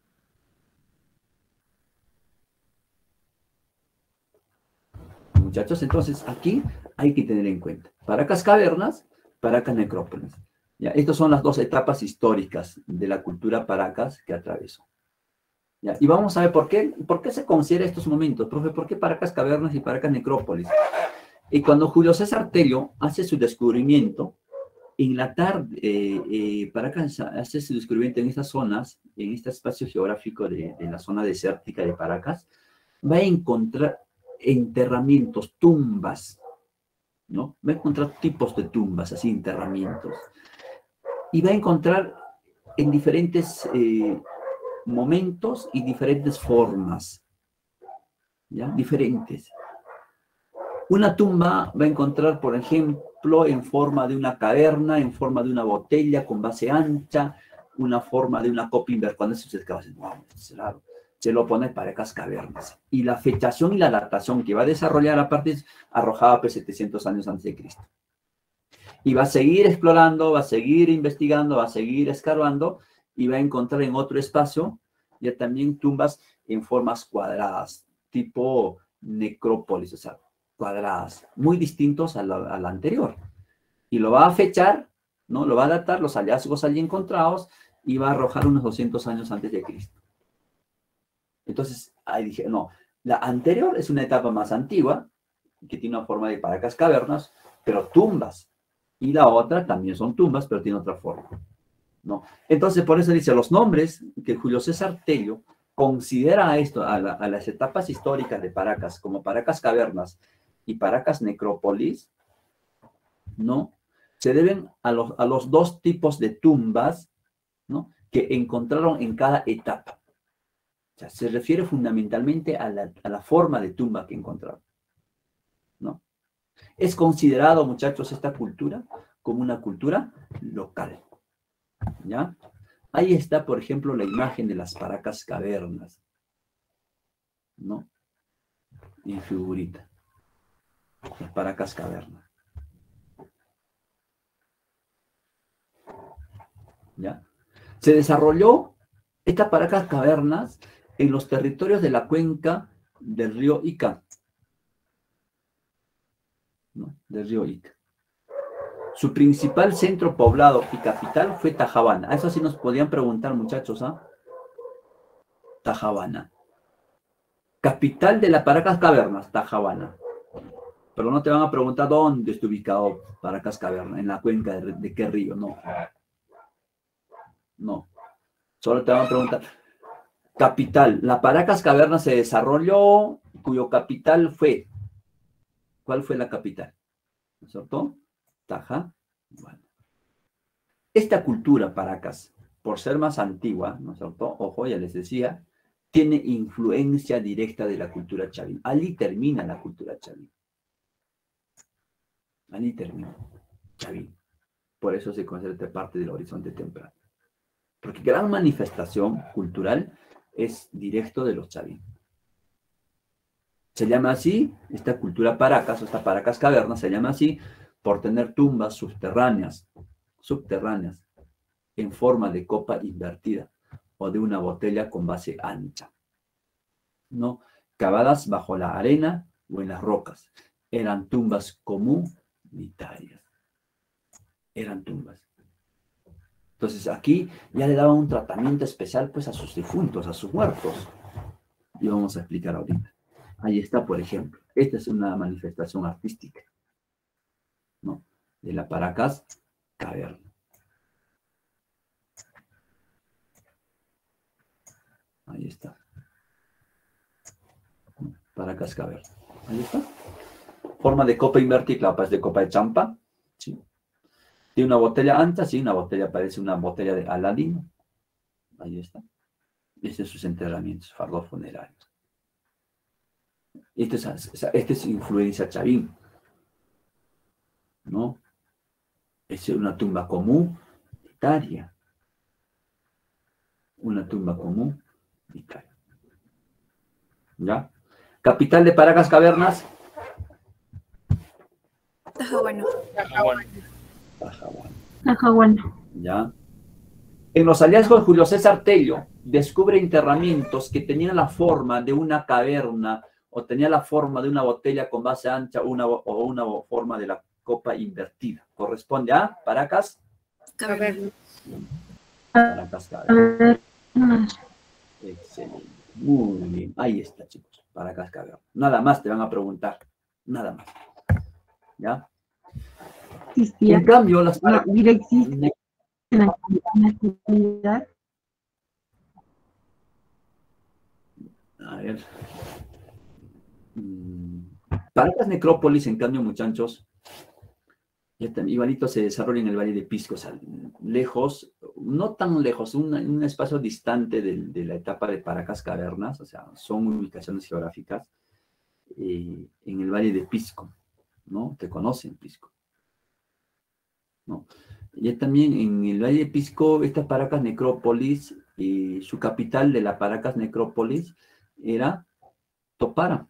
Muchachos, entonces aquí hay que tener en cuenta Paracas cavernas, Paracas necrópolis. ¿Ya? Estas son las dos etapas históricas de la cultura Paracas que atravesó. ¿Ya? Y vamos a ver por qué, por qué se considera estos momentos, profe, ¿por qué Paracas cavernas y Paracas necrópolis? Y cuando Julio César Tello hace su descubrimiento, en la tarde, eh, eh, Paracas hace su descubrimiento en estas zonas, en este espacio geográfico de, de la zona desértica de Paracas, va a encontrar enterramientos, tumbas, ¿no? Va a encontrar tipos de tumbas, así, enterramientos. Y va a encontrar en diferentes eh, momentos y diferentes formas, ¿ya? Diferentes. Una tumba va a encontrar, por ejemplo, en forma de una caverna, en forma de una botella con base ancha, una forma de una copa invertida. Cuando eso se acaba, wow, es raro. Se lo pone para esas cavernas. Y la fechación y la datación que va a desarrollar aparte es arrojada pues setecientos años antes de Cristo. Y va a seguir explorando, va a seguir investigando, va a seguir escarbando y va a encontrar en otro espacio ya también tumbas en formas cuadradas, tipo necrópolis, o sea, cuadradas, muy distintos a la, a la anterior. Y lo va a fechar, ¿no? Lo va a datar, los hallazgos allí encontrados, y va a arrojar unos doscientos años antes de Cristo. Entonces, ahí dije, no, la anterior es una etapa más antigua, que tiene una forma de Paracas cavernas, pero tumbas. Y la otra también son tumbas, pero tiene otra forma, ¿no? Entonces, por eso dice, los nombres que Julio César Tello considera a esto, a, la, a las etapas históricas de Paracas, como Paracas cavernas y Paracas necrópolis, ¿no? Se deben a los, a los dos tipos de tumbas, ¿no? Que encontraron en cada etapa. O sea, se refiere fundamentalmente a la, a la forma de tumba que encontraron, ¿no? Es considerado, muchachos, esta cultura como una cultura local. ¿Ya? Ahí está, por ejemplo, la imagen de las Paracas Cavernas, ¿no? En figurita. Las Paracas Cavernas. ¿Ya? Se desarrolló esta Paracas Cavernas en los territorios de la cuenca del río Ica. ¿No? Del río Ica. Su principal centro poblado y capital fue Tajabana. A eso sí nos podían preguntar, muchachos, ¿ah? Tajabana. Capital de las Paracas Cavernas, Tajabana. Pero no te van a preguntar dónde está ubicado Paracas Cavernas, en la cuenca de, de qué río, no. No. Solo te van a preguntar. Capital. La Paracas Cavernas se desarrolló, cuyo capital fue. ¿Cuál fue la capital? ¿No es cierto? Taja. Bueno. Esta cultura Paracas, por ser más antigua, ¿no es cierto? Ojo, ya les decía, tiene influencia directa de la cultura chavín. Allí termina la cultura chavín. Allí termina chavín. Por eso se considera parte del horizonte temprano. Porque gran manifestación cultural es directo de los chavín. Se llama así, esta cultura Paracas, o esta Paracas Caverna, se llama así por tener tumbas subterráneas, subterráneas, en forma de copa invertida o de una botella con base ancha, ¿no? Cavadas bajo la arena o en las rocas. Eran tumbas comunitarias. Eran tumbas. Entonces aquí ya le daban un tratamiento especial pues a sus difuntos, a sus muertos. Y vamos a explicar ahorita. Ahí está, por ejemplo. Esta es una manifestación artística, ¿no? De la Paracas Caverna. Ahí está. Paracas Caverna. Ahí está. Forma de copa invertida, la es de copa de champa. Sí. Tiene una botella ancha, sí, una botella parece una botella de Aladino. Ahí está. Este es sus enterramientos, fardos funerarios. Este es, este es influencia chavín, ¿no? Es una tumba comunitaria. Una tumba comunitaria. ¿Ya? Capital de Paracas Cavernas. Tajahuano. Tajahuano. Tajahuano. Tajahuano. ¿Ya? En los hallazgos, Julio César Tello descubre enterramientos que tenían la forma de una caverna o tenía la forma de una botella con base ancha una, o una forma de la copa invertida. Corresponde a Paracas Caverna. Paracas Caverna. Caverna. Excelente. Muy bien. Ahí está, chicos. Paracas Caverna. Nada más te van a preguntar. Nada más. ¿Ya? Existía. En cambio, las No, Paracas... mira, existe en la actualidad. A ver. Paracas Necrópolis, en cambio, muchachos, igualito se desarrolla en el Valle de Pisco, o sea, lejos, no tan lejos, un, un espacio distante de, de la etapa de Paracas Cavernas, o sea, son ubicaciones geográficas, eh, en el Valle de Pisco, ¿no? Te conocen Pisco, ¿no? Y también en el Valle de Pisco, esta Paracas Necrópolis, eh, su capital de la Paracas Necrópolis era Topara,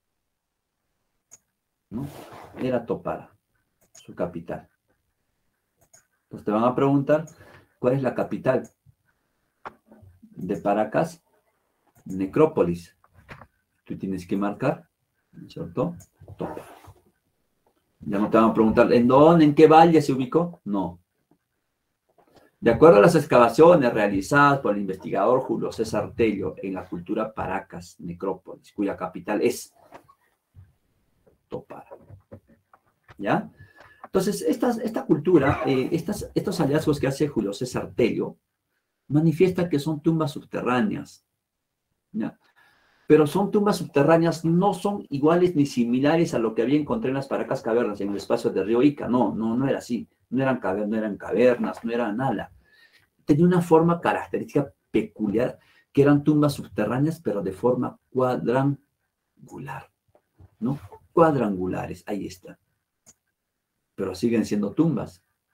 ¿no? Era Topara, su capital. Pues te van a preguntar, ¿cuál es la capital de Paracas? Necrópolis. Tú tienes que marcar, ¿cierto? Topara. Ya no te van a preguntar, ¿en dónde, en qué valle se ubicó? No. De acuerdo a las excavaciones realizadas por el investigador Julio César Tello en la cultura Paracas Necrópolis, cuya capital es Topara. ¿Ya? Entonces, esta, esta cultura, eh, estas, estos hallazgos que hace Julio César Tello, manifiesta que son tumbas subterráneas. ¿Ya? Pero son tumbas subterráneas, no son iguales ni similares a lo que había encontrado en las Paracas Cavernas, en el espacio del río Ica. No, no, no era así. No eran cavernas, no eran cavernas, no era nada. Tenía una forma característica peculiar, que eran tumbas subterráneas, pero de forma cuadrangular, ¿no? Cuadrangulares, ahí está. Pero siguen siendo tumbas,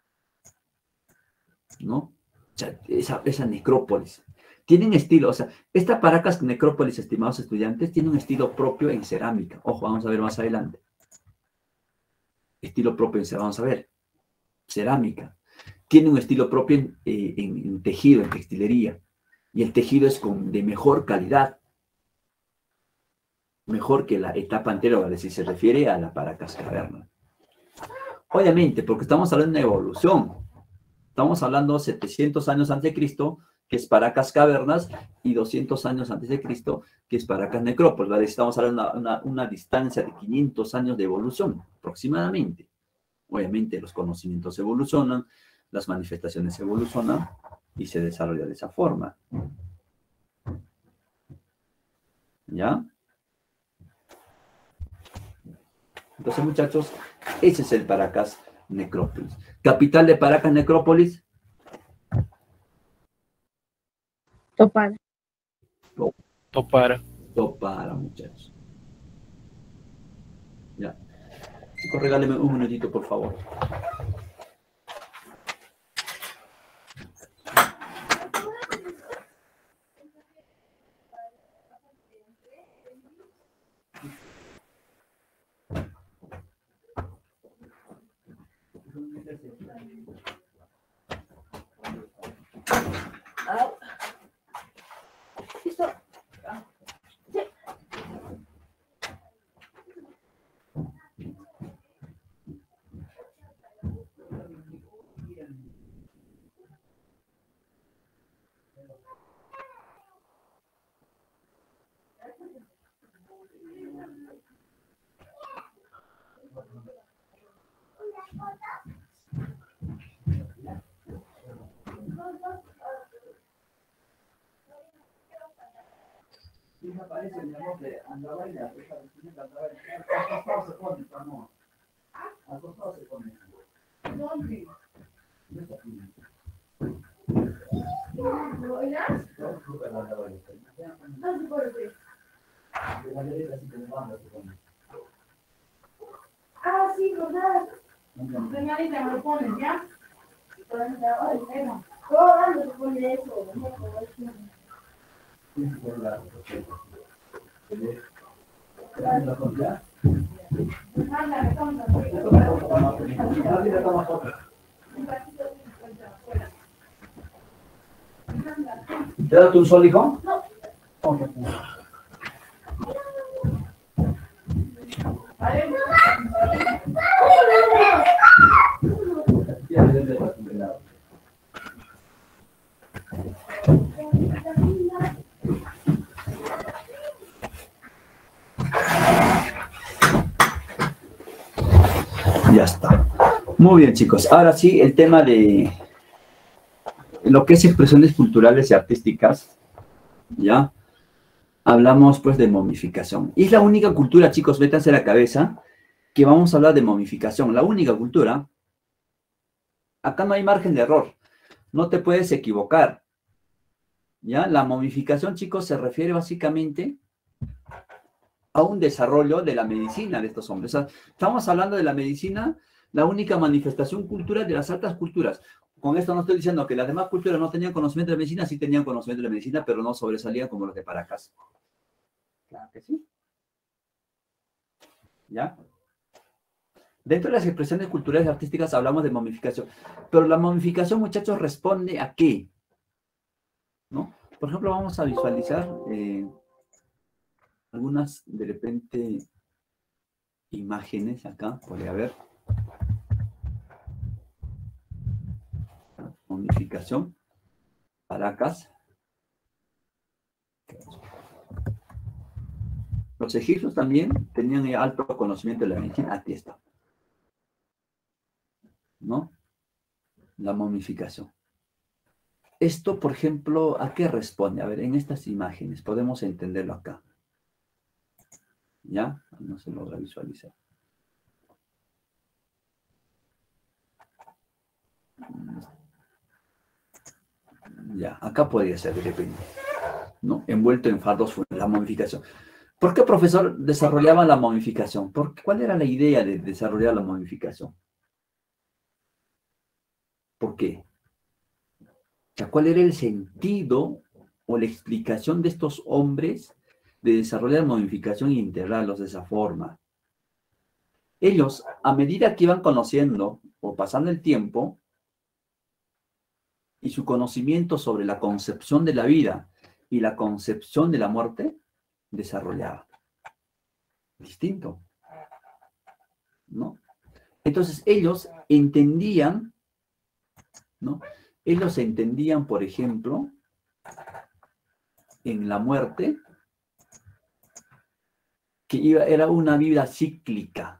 ¿no? O sea, esa, esa necrópolis. Tienen estilo, o sea, esta Paracas necrópolis, estimados estudiantes, tiene un estilo propio en cerámica. Ojo, vamos a ver más adelante. Estilo propio en cerámica, vamos a ver. Cerámica. Tiene un estilo propio en, eh, en, en tejido, en textilería. Y el tejido es con, de mejor calidad. Mejor que la etapa anterior, si se refiere a la Paracas caverna. Obviamente, porque estamos hablando de una evolución. Estamos hablando setecientos años antes de Cristo, que es Paracas cavernas, y doscientos años antes de Cristo, que es Paracas necrópolis. ¿Vale? Estamos hablando de una, una, una distancia de quinientos años de evolución, aproximadamente. Obviamente, los conocimientos evolucionan, las manifestaciones evolucionan, y se desarrolla de esa forma. ¿Ya? Entonces, muchachos, ese es el Paracas necrópolis. Capital de Paracas necrópolis. Topar. Topara. Topara, muchachos. Ya. Chicos, regáleme un minutito, por favor. Ah, sí, ¿verdad? Señorita, me lo pones, ¿ya? Todo dando se pone eso. ¿Te das un sol, hijo? No. Ya está. Muy bien, chicos. Ahora sí, el tema de lo que es expresiones culturales y artísticas, ¿ya? Hablamos, pues, de momificación. Y es la única cultura, chicos, métanse a la cabeza, que vamos a hablar de momificación. La única cultura. Acá no hay margen de error. No te puedes equivocar. ¿Ya? La momificación, chicos, se refiere básicamente a un desarrollo de la medicina de estos hombres. O sea, estamos hablando de la medicina, la única manifestación cultural de las altas culturas. Con esto no estoy diciendo que las demás culturas no tenían conocimiento de medicina, sí tenían conocimiento de medicina, pero no sobresalían como los de Paracas. Claro que sí. ¿Ya? Dentro de las expresiones culturales y artísticas hablamos de momificación. Pero la momificación, muchachos, responde ¿a qué? ¿No? Por ejemplo, vamos a visualizar eh, algunas, de repente, imágenes acá, podría haber. Momificación. Paracas. Los egipcios también tenían alto conocimiento de la medicina. Aquí está. ¿No? La momificación. Esto, por ejemplo, ¿a qué responde? A ver, en estas imágenes podemos entenderlo acá. ¿Ya? No se logra visualizar. Ya, acá podría ser de repente, ¿no? Envuelto en fardos, la momificación. ¿Por qué, profesor, desarrollaba la momificación? ¿Por qué? ¿Cuál era la idea de desarrollar la momificación? ¿Por qué? sea, ¿cuál era el sentido o la explicación de estos hombres de desarrollar momificación e integrarlos de esa forma? Ellos, a medida que iban conociendo o pasando el tiempo, y su conocimiento sobre la concepción de la vida y la concepción de la muerte, desarrollaba. Distinto, ¿no? Entonces, ellos entendían, ¿no? Ellos entendían, por ejemplo, en la muerte, que iba, era una vida cíclica,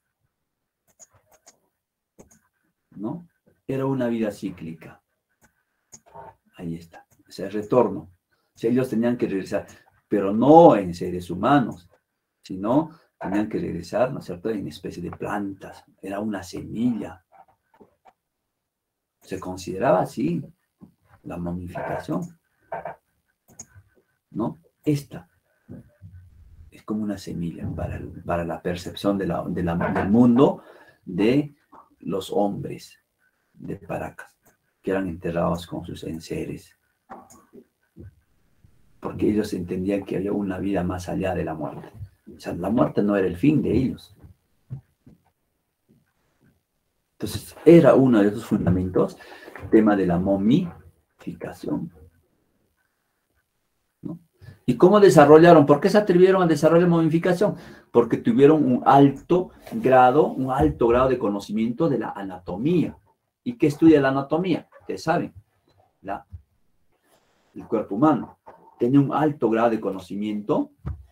¿no? Era una vida cíclica. Ahí está, ese retorno. O sea, ellos tenían que regresar, pero no en seres humanos, sino tenían que regresar, ¿no es cierto?, en especie de plantas. Era una semilla. Se consideraba así la momificación, ¿no? Esta es como una semilla para, para la percepción de la, de la, del mundo de los hombres de Paracas, que eran enterrados con sus enseres, porque ellos entendían que había una vida más allá de la muerte. O sea, la muerte no era el fin de ellos. Entonces, era uno de esos fundamentos, el tema de la momificación, ¿no? ¿Y cómo desarrollaron? ¿Por qué se atrevieron a desarrollar momificación? Porque tuvieron un alto grado, un alto grado de conocimiento de la anatomía. ¿Y qué estudia la anatomía? Ustedes saben, la, el cuerpo humano tiene un alto grado de conocimiento,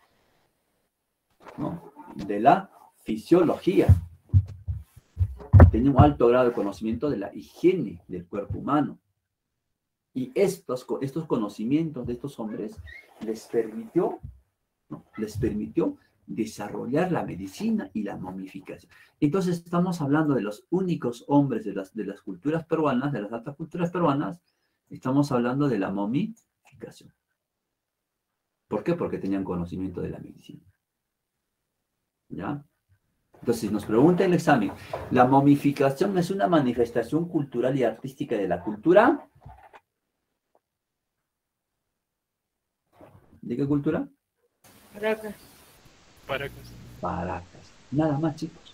¿no?, de la fisiología. Tiene un alto grado de conocimiento de la higiene del cuerpo humano. Y estos, estos conocimientos de estos hombres les permitió, ¿no?, les permitió desarrollar la medicina y la momificación. Entonces estamos hablando de los únicos hombres de las, de las culturas peruanas, de las altas culturas peruanas, estamos hablando de la momificación. ¿Por qué? Porque tenían conocimiento de la medicina. ¿Ya? Entonces nos pregunta el examen, ¿la momificación es una manifestación cultural y artística de la cultura? ¿De qué cultura? Paracas. Paracas. Paracas. Nada más, chicos.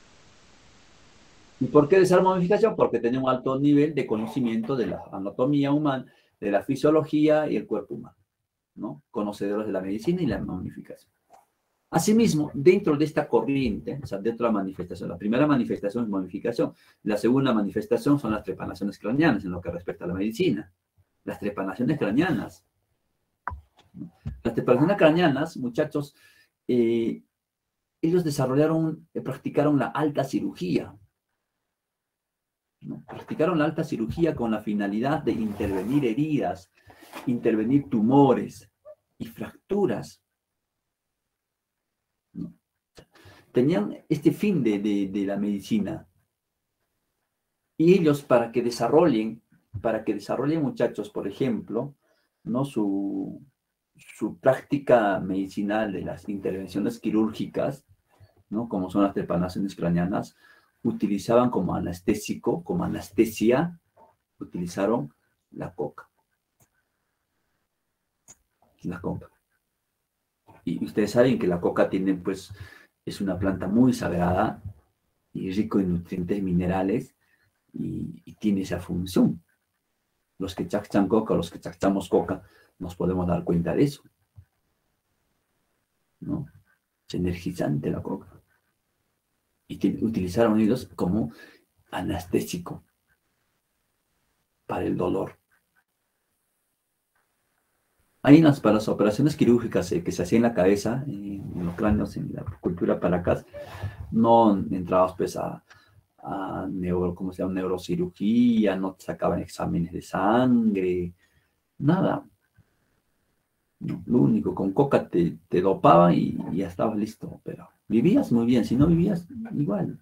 ¿Y por qué esa momificación? Porque tenía un alto nivel de conocimiento de la anatomía humana, de la fisiología y el cuerpo humano, ¿no? Conocedores de la medicina y la momificación. Asimismo, dentro de esta corriente, o sea, dentro de la manifestación, la primera manifestación es momificación, la segunda manifestación son las trepanaciones craneanas, en lo que respecta a la medicina. Las trepanaciones craneanas. Las trepanaciones craneanas, muchachos, eh, ellos desarrollaron, eh, practicaron la alta cirugía, ¿no? Practicaron la alta cirugía con la finalidad de intervenir heridas, intervenir tumores y fracturas, ¿no? Tenían este fin de, de, de la medicina. Y ellos, para que desarrollen, para que desarrollen, muchachos, por ejemplo, ¿no?, su, su práctica medicinal de las intervenciones quirúrgicas, ¿no?, como son las trepanaciones craneanas, utilizaban como anestésico, como anestesia, utilizaron la coca. La coca. Y ustedes saben que la coca tiene, pues, es una planta muy sagrada y rico en nutrientes minerales y, y tiene esa función. Los que chachan coca, los que chachamos coca, nos podemos dar cuenta de eso, ¿no? Es energizante la coca. Y te, utilizaron ellos como anestésico para el dolor. Ahí las, para las operaciones quirúrgicas eh, que se hacían en la cabeza, eh, en los cráneos, en la cultura Paracas, no entrabas pues a, a neuro, ¿cómo se llama? Neurocirugía, no te sacaban exámenes de sangre, nada. No, lo único, con coca te, te dopaban y, y ya estabas listo, pero vivías muy bien, si no vivías, igual.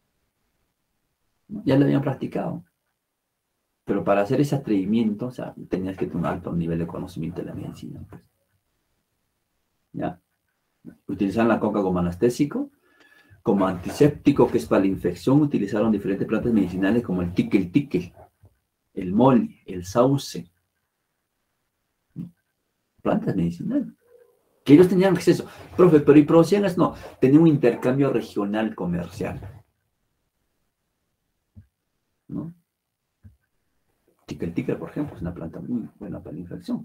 Ya lo habían practicado. Pero para hacer ese atrevimiento, o sea, tenías que tener un alto nivel de conocimiento de la medicina, pues. ¿Ya? Utilizaron la coca como anestésico, como antiséptico, que es para la infección, utilizaron diferentes plantas medicinales como el tiquel tiquel, el mole, el sauce, ¿no? Plantas medicinales. Que ellos tenían acceso. Profe, pero ¿y producían eso? No, tenían un intercambio regional comercial, ¿no? Ticker ticker, por ejemplo, es una planta muy buena para la infección.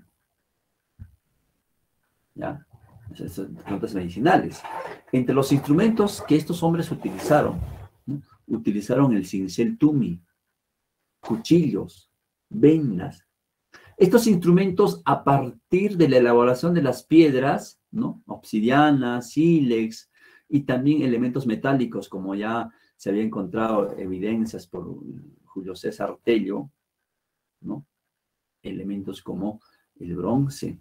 ¿Ya? Esas plantas medicinales. Entre los instrumentos que estos hombres utilizaron, ¿no? Utilizaron el cincel tumi, cuchillos, vendas. Estos instrumentos, a partir de la elaboración de las piedras, ¿no? Obsidiana, sílex, y también elementos metálicos, como ya se había encontrado evidencias por Julio César Tello, ¿no? Elementos como el bronce.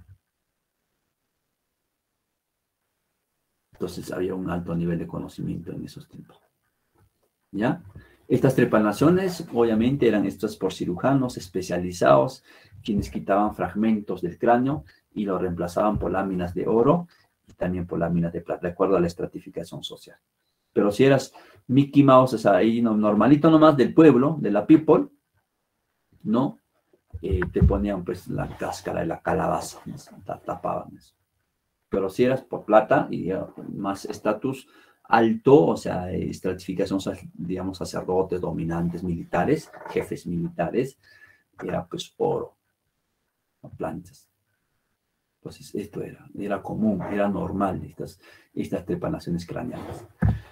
Entonces había un alto nivel de conocimiento en esos tiempos. ¿Ya? Estas trepanaciones, obviamente, eran hechas por cirujanos especializados, quienes quitaban fragmentos del cráneo y lo reemplazaban por láminas de oro y también por láminas de plata, de acuerdo a la estratificación social. Pero si eras Mickey Mouse, o sea, ahí normalito nomás del pueblo, de la people, ¿no? Eh, te ponían pues la cáscara de la calabaza, ¿no? Tapaban eso. Pero si eras por plata y más estatus alto, o sea, estratificación, digamos, sacerdotes, dominantes, militares, jefes militares, era pues oro, ¿no? Plantas. Entonces, esto era, era común, era normal, estas, estas trepanaciones craneanas.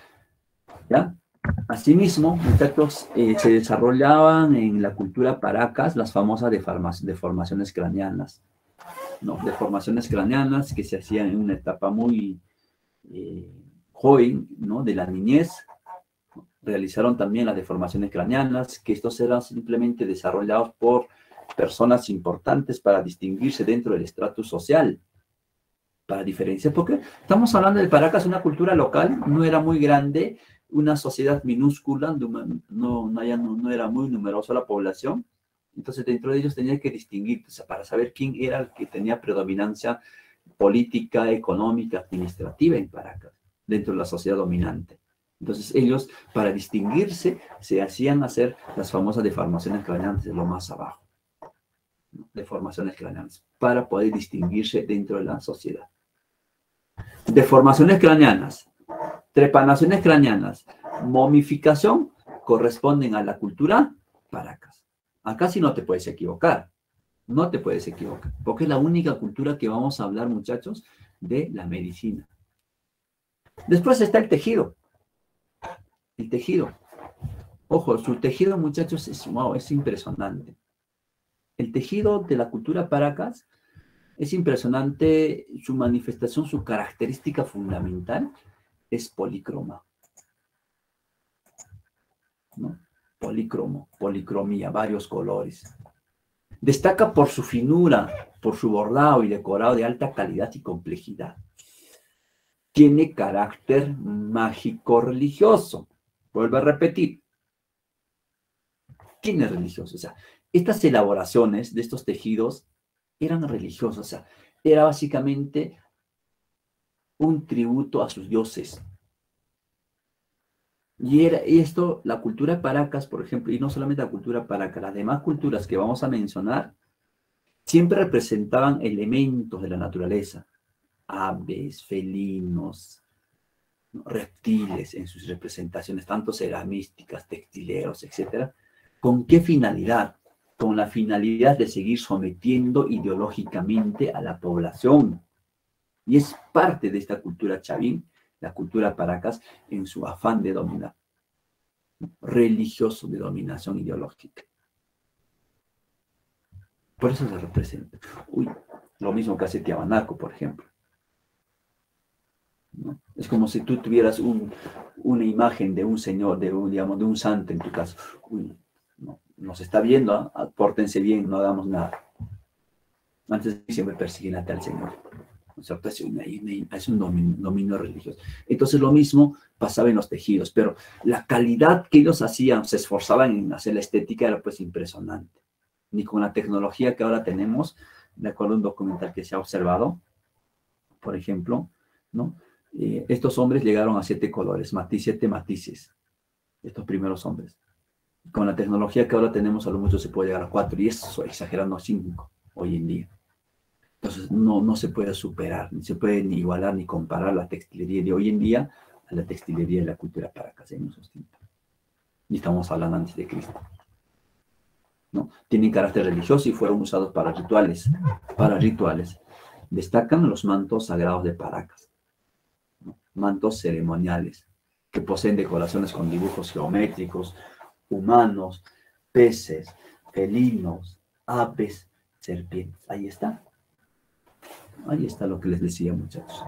¿Ya? Asimismo, muchachos, eh, se desarrollaban en la cultura Paracas las famosas deformaciones craneanas, ¿no? Deformaciones craneanas que se hacían en una etapa muy eh, joven, ¿no? De la niñez. Realizaron también las deformaciones craneanas, que estos eran simplemente desarrollados por personas importantes para distinguirse dentro del estrato social, para diferenciar, porque estamos hablando de Paracas, una cultura local, no era muy grande, una sociedad minúscula, no, no, no, no era muy numerosa la población, entonces dentro de ellos tenía que distinguir, o sea, para saber quién era el que tenía predominancia política, económica, administrativa en Paracas, dentro de la sociedad dominante. Entonces ellos, para distinguirse, se hacían hacer las famosas deformaciones craneanas de lo más abajo, ¿no? Deformaciones craneanas, para poder distinguirse dentro de la sociedad. Deformaciones craneanas, trepanaciones craneanas, momificación, corresponden a la cultura Paracas. Acá sí no te puedes equivocar, no te puedes equivocar, porque es la única cultura que vamos a hablar, muchachos, de la medicina. Después está el tejido. El tejido. Ojo, su tejido, muchachos, es, wow, es impresionante. El tejido de la cultura Paracas es impresionante, su manifestación, su característica fundamental es polícroma, ¿no? Polícromo, policromía, varios colores. Destaca por su finura, por su bordado y decorado de alta calidad y complejidad. Tiene carácter mágico-religioso. Vuelvo a repetir. ¿Quién es religioso? O sea, estas elaboraciones de estos tejidos eran religiosas. O sea, era básicamente un tributo a sus dioses. Y era esto, la cultura Paracas, por ejemplo, y no solamente la cultura Paracas, las demás culturas que vamos a mencionar, siempre representaban elementos de la naturaleza. Aves, felinos, ¿no? Reptiles en sus representaciones, tanto ceramísticas, textileros, etcétera. ¿Con qué finalidad? Con la finalidad de seguir sometiendo ideológicamente a la población. Y es parte de esta cultura chavín, la cultura Paracas, en su afán de dominar, religioso, de dominación ideológica. Por eso se representa. Uy, lo mismo que hace Tiahuanaco, por ejemplo, ¿no? Es como si tú tuvieras un, una imagen de un señor, de un, digamos, de un santo en tu casa. Uy, no, nos está viendo, ¿eh? Pórtense bien, no hagamos nada. Antes siempre persiguen a tal señor. ¿No es cierto? Es un, es un dominio, dominio religioso. Entonces lo mismo pasaba en los tejidos, pero la calidad que ellos hacían, se esforzaban en hacer la estética, era pues impresionante. Ni con la tecnología que ahora tenemos, de acuerdo a un documental que se ha observado, por ejemplo, ¿no? Eh, estos hombres llegaron a siete colores, matiz, siete matices, estos primeros hombres. Con la tecnología que ahora tenemos, a lo mucho se puede llegar a cuatro, y eso exagerando a cinco hoy en día. Entonces, no, no se puede superar, ni se puede ni igualar ni comparar la textilería de hoy en día a la textilería de la cultura paracas en esos tiempos. Y estamos hablando antes de Cristo, ¿no? Tienen carácter religioso y fueron usados para rituales. Para rituales. Destacan los mantos sagrados de Paracas, ¿no? Mantos ceremoniales que poseen decoraciones con dibujos geométricos, humanos, peces, felinos, aves, serpientes. Ahí está. Ahí está lo que les decía, muchachos.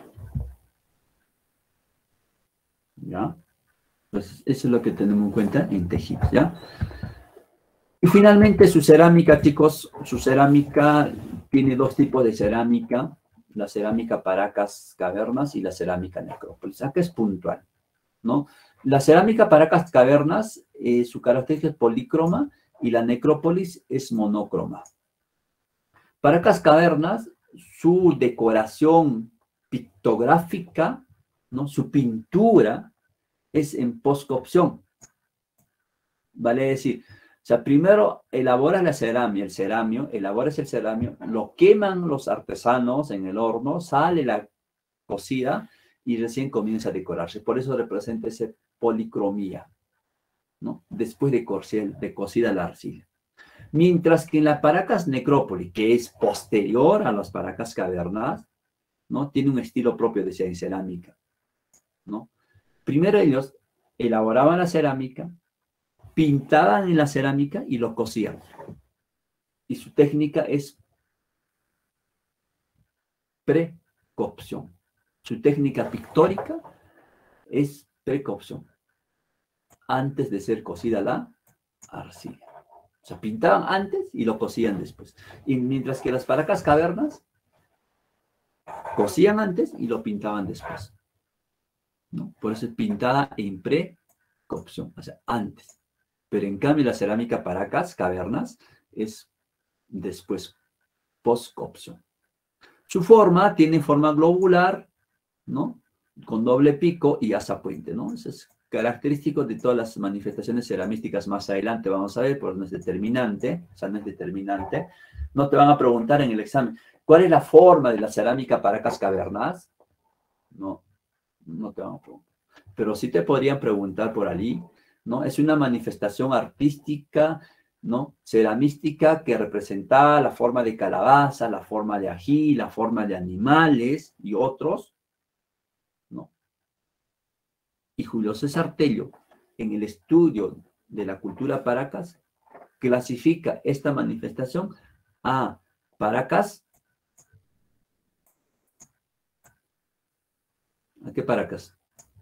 ¿Ya? Pues eso es lo que tenemos en cuenta en tejidos, ¿ya? Y finalmente su cerámica, chicos, su cerámica tiene dos tipos de cerámica, la cerámica Paracas Cavernas y la cerámica Necrópolis. Acá es puntual, ¿no? La cerámica Paracas Cavernas, eh, su característica es polícroma y la Necrópolis es monócroma. Paracas Cavernas, su decoración pictográfica, ¿no? Su pintura es en postcocción. Vale decir, o sea, primero elaboras la ceramia, el ceramio, elaboras el ceramio, lo queman los artesanos en el horno, sale la cocida y recién comienza a decorarse. Por eso representa esa policromía, ¿no? Después de, cocida, de cocida la arcilla. Mientras que en la Paracas Necrópolis, que es posterior a las Paracas Cavernas, ¿no? Tiene un estilo propio de cerámica, ¿no? Primero ellos elaboraban la cerámica, pintaban en la cerámica y lo cosían. Y su técnica es precocción. Su técnica pictórica es precocción. Antes de ser cocida la arcilla. O sea, pintaban antes y lo cosían después. Y mientras que las Paracas Cavernas cosían antes y lo pintaban después, ¿no? Por eso es pintada en precocción, o sea, antes. Pero en cambio la cerámica Paracas Cavernas es después, postcocción. Su forma tiene forma globular, ¿no? Con doble pico y asa puente, ¿no? Eso es característico de todas las manifestaciones ceramísticas más adelante, vamos a ver, pero no es determinante, o sea, no es determinante. No te van a preguntar en el examen, ¿cuál es la forma de la cerámica Paracas Cavernas? No, no te van a preguntar. Pero sí te podrían preguntar por allí, ¿no? Es una manifestación artística, ¿no? Ceramística que representaba la forma de calabaza, la forma de ají, la forma de animales y otros, ¿no? Y Julio César Tello, en el estudio de la cultura Paracas, clasifica esta manifestación a Paracas. ¿A qué Paracas?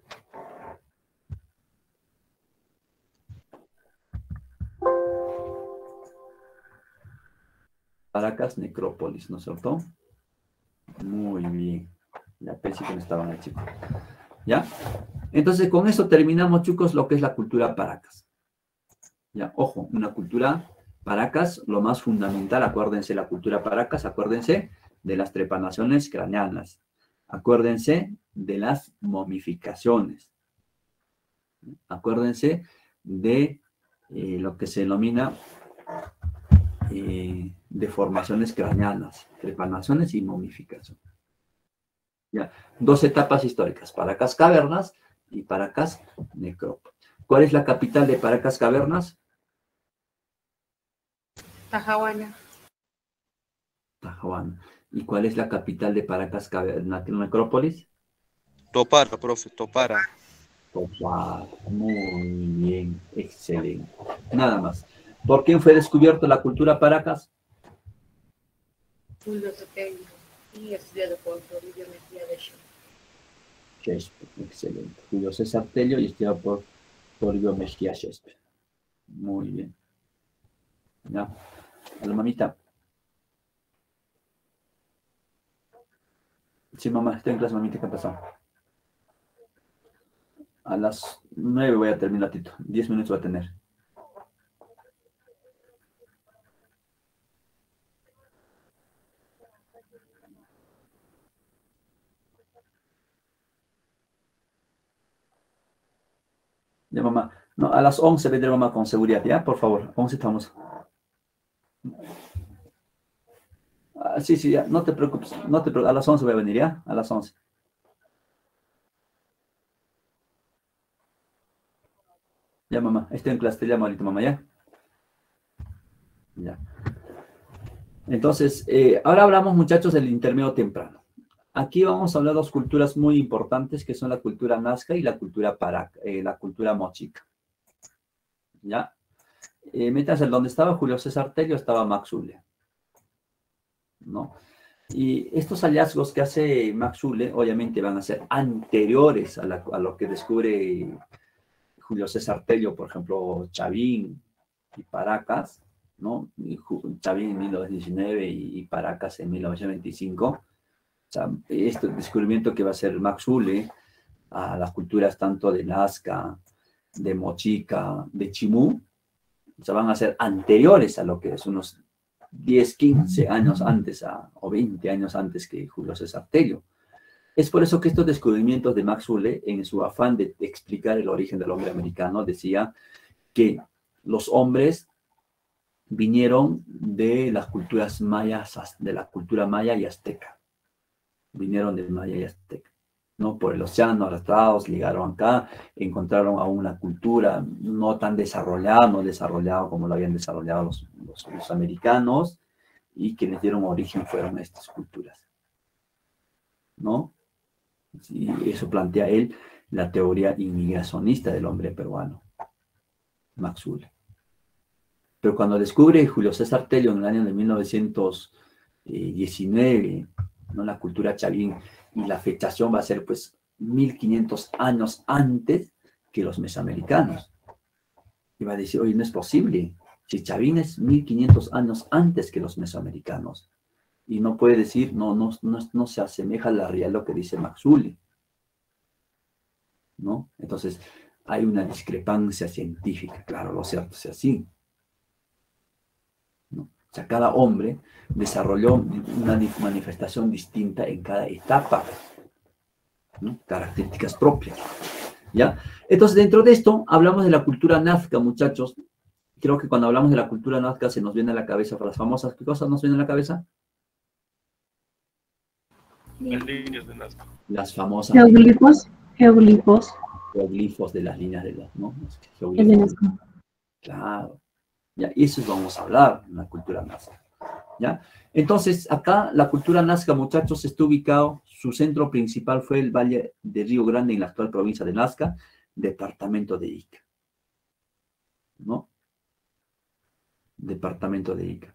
Paracas Necrópolis, ¿no es cierto? Muy bien. Ya pensé que no estaban ahí, chicos. ¿Ya? Entonces, con eso terminamos, chicos, lo que es la cultura Paracas. Ya, ojo, una cultura Paracas, lo más fundamental, acuérdense, la cultura Paracas, acuérdense de las trepanaciones craneanas. Acuérdense de las momificaciones. Acuérdense de eh, lo que se denomina eh, deformaciones craneanas, trepanaciones y momificación. Ya, dos etapas históricas, Paracas Cavernas y Paracas Necrópolis. ¿Cuál es la capital de Paracas Cavernas? Tajahuana. Tajahuana. ¿Y cuál es la capital de Paracas Cavernas Necrópolis? Topara, profe, Topara. Topara. Muy bien, excelente. Nada más. ¿Por quién fue descubierto la cultura Paracas? Julio Sotello y estudiado por Toribio Mejía de Shakespeare, excelente. Julio César Tello y estudiado por Toribio Mejía Shakespeare. Muy bien. ¿Ya? A la mamita. Sí, mamá, estoy en clase, mamita, ¿qué ha pasado? A las nueve voy a terminar, Tito. Diez minutos voy a tener. Ya, mamá. No, a las once vendremos más con seguridad, ¿ya? Por favor, once estamos. Ah, sí, sí, ya, no te preocupes, no te preocupes, a las once voy a venir, ¿ya? A las once. Ya, mamá, estoy en clase, te llamo ahorita, mamá, ¿ya? Ya. Entonces, eh, ahora hablamos, muchachos, del intermedio temprano. Aquí vamos a hablar de dos culturas muy importantes, que son la cultura nazca y la cultura paraca, eh, la cultura mochica. ¿Ya? Eh, mientras el donde estaba Julio César Tello estaba Max Uhle, ¿no? Y estos hallazgos que hace Max Uhle, obviamente van a ser anteriores a, la, a lo que descubre Julio César Tello, por ejemplo, Chavín y Paracas, ¿no? Y Chavín en mil novecientos diecinueve y, y Paracas en mil novecientos veinticinco. O sea, este descubrimiento que va a hacer Max Uhle a las culturas tanto de Nazca, de Mochica, de Chimú, o sea, van a ser anteriores a lo que es unos diez, quince años antes a, o veinte años antes que Julio César Tello. Es por eso que estos descubrimientos de Max Uhle, en su afán de explicar el origen del hombre americano, decía que los hombres vinieron de las culturas mayas, de la cultura maya y azteca. Vinieron de maya y azteca, ¿no? Por el océano, arrastrados, llegaron acá, encontraron a una cultura no tan desarrollada, no desarrollada como lo habían desarrollado los, los, los americanos, y que les dieron origen fueron estas culturas, ¿no? Y eso plantea él la teoría inmigracionista del hombre peruano, Max Uhle. Pero cuando descubre Julio César Tello en el año de mil novecientos diecinueve, ¿no? La cultura chavín, y la fechazón va a ser pues mil quinientos años antes que los mesoamericanos. Y va a decir, oye, no es posible, si Chavín es mil quinientos años antes que los mesoamericanos. Y no puede decir, no, no, no, no se asemeja a la realidad lo que dice Max Uhle, ¿no? Entonces, hay una discrepancia científica, claro, lo cierto es así, ¿no? O sea, cada hombre desarrolló una manifestación distinta en cada etapa, ¿no? Características propias, ¿ya? Entonces, dentro de esto, hablamos de la cultura nazca, muchachos. Creo que cuando hablamos de la cultura nazca se nos viene a la cabeza, las famosas, ¿qué cosas nos vienen a la cabeza? Las líneas de Nazca. Las famosas Geoglifos, geoglifos. geoglifos de las líneas de las, ¿no? Es de Nazca. Claro. Ya, eso vamos a hablar en la cultura nazca, ¿ya? Entonces, acá la cultura nazca, muchachos, está ubicado, su centro principal fue el Valle de Río Grande, en la actual provincia de Nazca, departamento de Ica, ¿no? Departamento de Ica.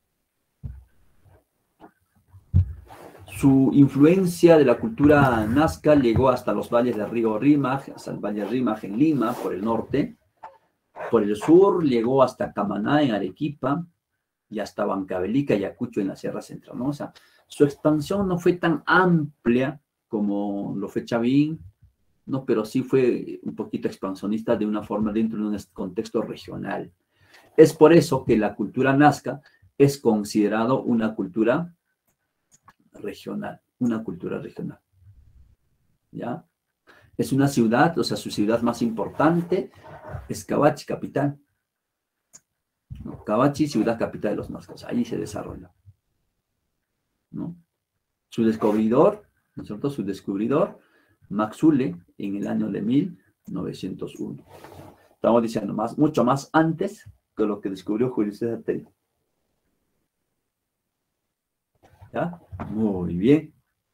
Su influencia de la cultura nazca llegó hasta los valles del río Rímac, hasta el valle de Rímac en Lima, por el norte. Por el sur llegó hasta Camaná, en Arequipa, y hasta Huancavelica y Ayacucho, en la Sierra Central, ¿no? O sea, su expansión no fue tan amplia como lo fue Chavín, ¿no? Pero sí fue un poquito expansionista de una forma dentro de un contexto regional. Es por eso que la cultura nazca es considerado una cultura regional, una cultura regional, ¿ya? Es una ciudad, o sea, su ciudad más importante es Cabachi, capital. ¿No? Cabachi, ciudad capital de los nazcas, ahí se desarrolla, ¿no? Su descubridor, ¿no es cierto? Su descubridor, Max Uhle, en el año de mil novecientos uno. Estamos diciendo más, mucho más antes que lo que descubrió Julio César Tello. ¿Ya? Muy bien.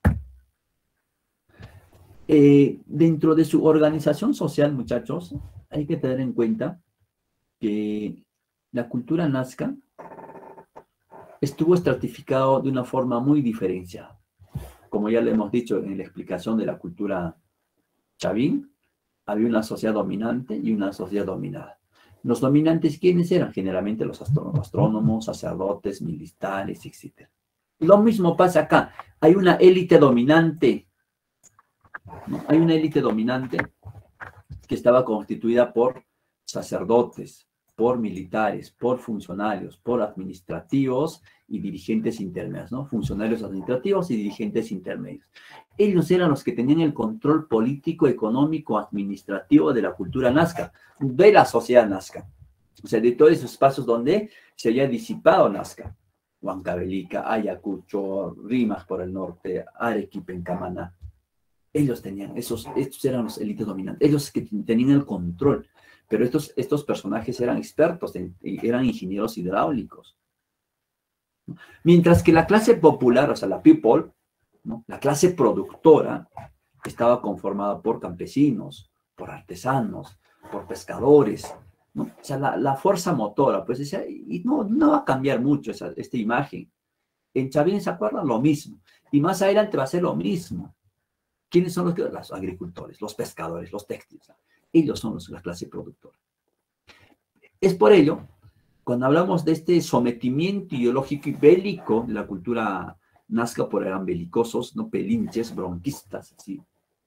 Eh, dentro de su organización social, muchachos, hay que tener en cuenta que la cultura nazca estuvo estratificado de una forma muy diferenciada. Como ya le hemos dicho en la explicación de la cultura chavín, había una sociedad dominante y una sociedad dominada. Los dominantes, ¿quiénes eran? Generalmente los astrónomos, sacerdotes, militares, etcétera. Lo mismo pasa acá. Hay una élite dominante, ¿no? Hay una élite dominante que estaba constituida por sacerdotes, por militares, por funcionarios, por administrativos y dirigentes intermedios, ¿no? Funcionarios administrativos y dirigentes intermedios. Ellos eran los que tenían el control político, económico, administrativo de la cultura nazca, de la sociedad nazca. O sea, de todos esos espacios donde se había disipado Nazca. Huancavelica, Ayacucho, Rimas por el norte, Arequipa en Camaná. Ellos tenían, esos, estos eran los élites dominantes, ellos que tenían el control. Pero estos, estos personajes eran expertos, en, eran ingenieros hidráulicos. Mientras que la clase popular, o sea, la people, ¿no? La clase productora, estaba conformada por campesinos, por artesanos, por pescadores, ¿no? O sea, la, la fuerza motora, pues, decía, y no, no va a cambiar mucho esa, esta imagen. En Chavín, ¿se acuerdan? Lo mismo. Y más adelante va a ser lo mismo. ¿Quiénes son los que? Los agricultores, los pescadores, los textiles. Ellos son los, la clase productora. Es por ello, cuando hablamos de este sometimiento ideológico y bélico de la cultura nazca, por eran belicosos, no pelinches, bronquistas, así,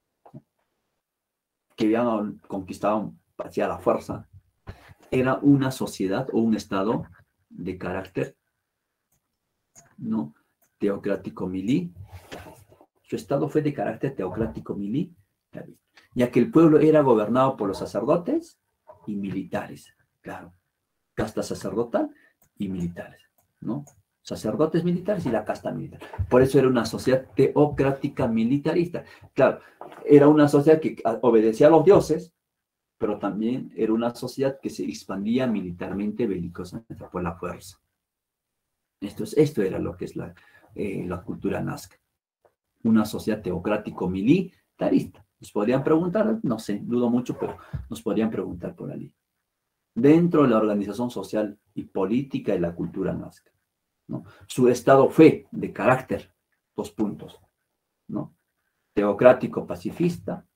que habían conquistado hacia la fuerza, era una sociedad o un estado de carácter, ¿no? Teocrático militar. Su estado fue de carácter teocrático militar, ya que el pueblo era gobernado por los sacerdotes y militares, claro, casta sacerdotal y militares, ¿no? Sacerdotes militares y la casta militar. Por eso era una sociedad teocrática militarista. Claro, era una sociedad que obedecía a los dioses, pero también era una sociedad que se expandía militarmente, belicosamente, por la fuerza. Esto, es, esto era lo que es la, eh, la cultura nazca. Una sociedad teocrático-militarista. Nos podrían preguntar, no sé, dudo mucho, pero nos podrían preguntar por allí. Dentro de la organización social y política de la cultura nazca, ¿no? Su estado fue de carácter, dos puntos, ¿no? Teocrático-pacifista,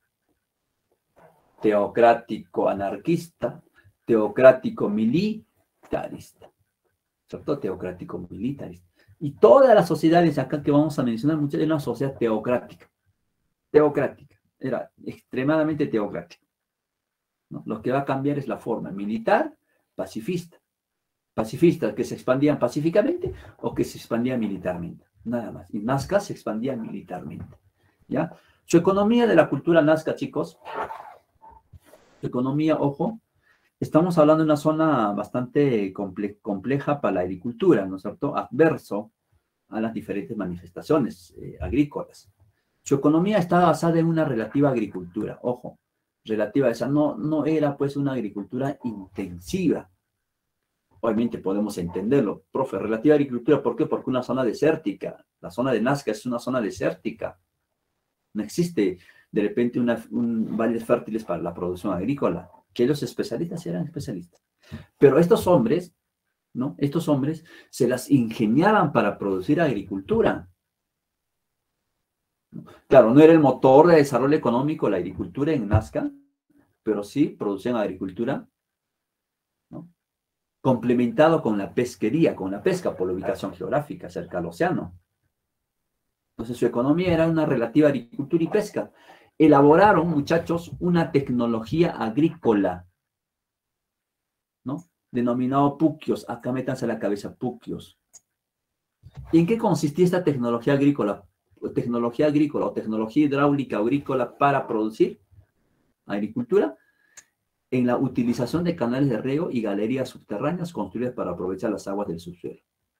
teocrático-anarquista, teocrático-militarista, ¿cierto? Teocrático-militarista. Y todas las sociedades acá que vamos a mencionar, muchas de una sociedad teocrática, teocrática, era extremadamente teocrática, ¿no? Lo que va a cambiar es la forma militar, pacifista. Pacifistas que se expandían pacíficamente o que se expandían militarmente, nada más. Y Nazca se expandía militarmente, ¿ya? Su economía de la cultura nazca, chicos, su economía, ojo, estamos hablando de una zona bastante comple compleja para la agricultura, ¿no es cierto? Adverso a las diferentes manifestaciones eh, agrícolas. Su economía estaba basada en una relativa agricultura, ojo, relativa, esa no, no era pues una agricultura intensiva. Obviamente podemos entenderlo, profe, relativa agricultura, ¿por qué? Porque una zona desértica, la zona de Nazca es una zona desértica. No existe de repente una, un valles fértiles para la producción agrícola, que los especialistas eran especialistas. Pero estos hombres, ¿no? Estos hombres se las ingeniaban para producir agricultura. Claro, no era el motor de desarrollo económico la agricultura en Nazca, pero sí producían agricultura, ¿no? Complementado con la pesquería, con la pesca por la ubicación geográfica cerca al océano. Entonces su economía era una relativa agricultura y pesca. Elaboraron, muchachos, una tecnología agrícola, ¿no? Denominado puquios. Acá métanse a la cabeza, puquios. ¿Y en qué consistía esta tecnología agrícola? Tecnología agrícola o tecnología hidráulica agrícola para producir agricultura, en la utilización de canales de riego y galerías subterráneas construidas para aprovechar las aguas del subsuelo.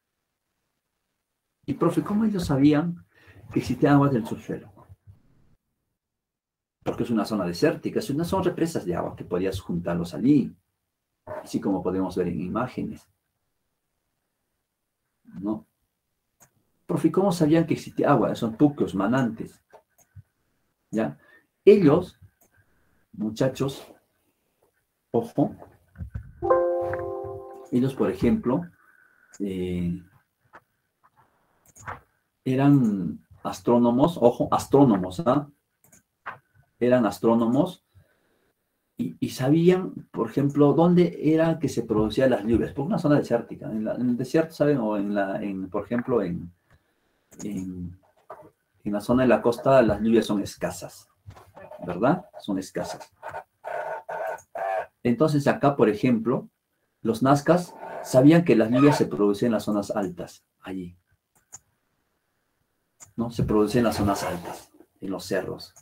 Y, profe, ¿cómo ellos sabían que existían aguas del subsuelo? Porque es una zona desértica, es una, son represas de agua que podías juntarlos allí, así como podemos ver en imágenes, ¿no? Profe, ¿cómo sabían que existía agua? Son puquios, manantes, ¿ya? Ellos, muchachos, ojo, ellos, por ejemplo, eh, eran astrónomos, ojo, astrónomos, ¿ah? Eran astrónomos y, y sabían, por ejemplo, dónde era que se producían las lluvias, por una zona desértica. En, la, en el desierto, ¿saben? O en la, en, por ejemplo, en, en, en la zona de la costa las lluvias son escasas, ¿verdad? Son escasas. Entonces acá, por ejemplo, Los nazcas sabían que las lluvias se producían en las zonas altas, allí. ¿No? Se producían en las zonas altas, en los cerros.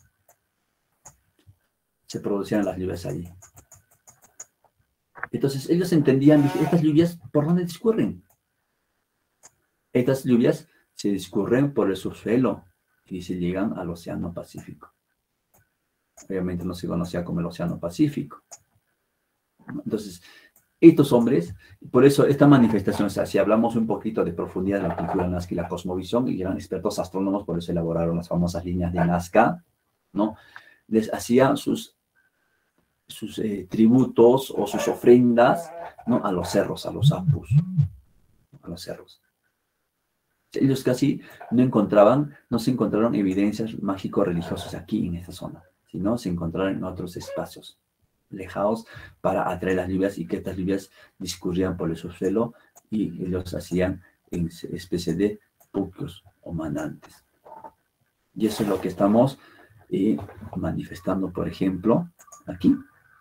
Se producían las lluvias allí. Entonces ellos entendían, estas lluvias, ¿por dónde discurren? Estas lluvias se discurren por el subsuelo y se llegan al Océano Pacífico. Obviamente no se conocía como el Océano Pacífico. Entonces, estos hombres, por eso esta manifestación, o sea, si hablamos un poquito de profundidad de la cultura nazca y la cosmovisión, y eran expertos astrónomos, por eso elaboraron las famosas líneas de Nazca, ¿no? Les hacían sus, sus eh, tributos o sus ofrendas, ¿no? A los cerros, a los apus, a los cerros. Ellos casi no encontraban, no se encontraron evidencias mágico-religiosas aquí en esta zona, sino se encontraron en otros espacios alejados para atraer las lluvias y que estas lluvias discurrían por el subsuelo y ellos hacían en especie de puquios o manantes. Y eso es lo que estamos eh, manifestando, por ejemplo, aquí.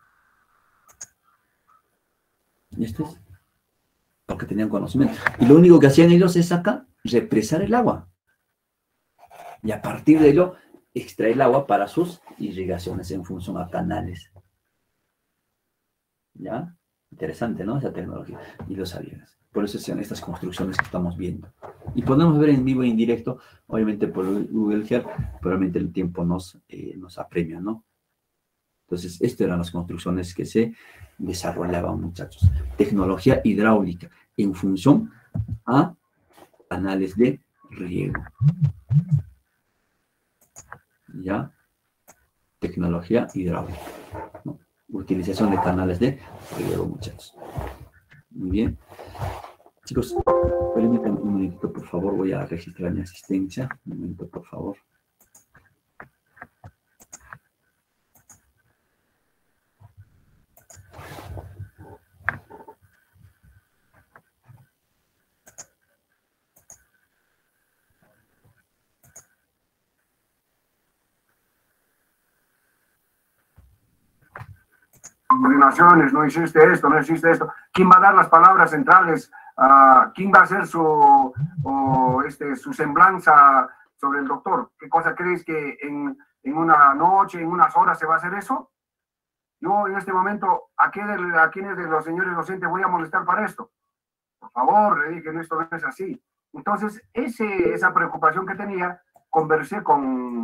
Y este es porque tenían conocimiento. Y lo único que hacían ellos es acá represar el agua. Y a partir de ello, extraer el agua para sus irrigaciones en función a canales. ¿Ya? Interesante, ¿no? Esa tecnología. Y lo sabían. Por eso son estas construcciones que estamos viendo. Y podemos ver en vivo e en directo, obviamente por Google Earth, probablemente el tiempo nos, eh, nos apremia, ¿no? Entonces, estas eran las construcciones que se desarrollaban, muchachos. Tecnología hidráulica en función a canales de riego. ¿Ya? Tecnología hidráulica, ¿no? Utilización de canales de riego, muchachos. Muy bien. Chicos, permítanme un momentito, por favor. Voy a registrar mi asistencia. Un momento, por favor. Coordinaciones, no hiciste esto, no hiciste esto. ¿Quién va a dar las palabras centrales? Uh, ¿Quién va a hacer su, o este, su semblanza sobre el doctor? ¿Qué cosa crees que en, en una noche, en unas horas se va a hacer eso? Yo en este momento, ¿a, qué de, a quiénes de los señores docentes voy a molestar para esto? Por favor, le dije, esto no es así. Entonces, ese, esa preocupación que tenía, conversé con...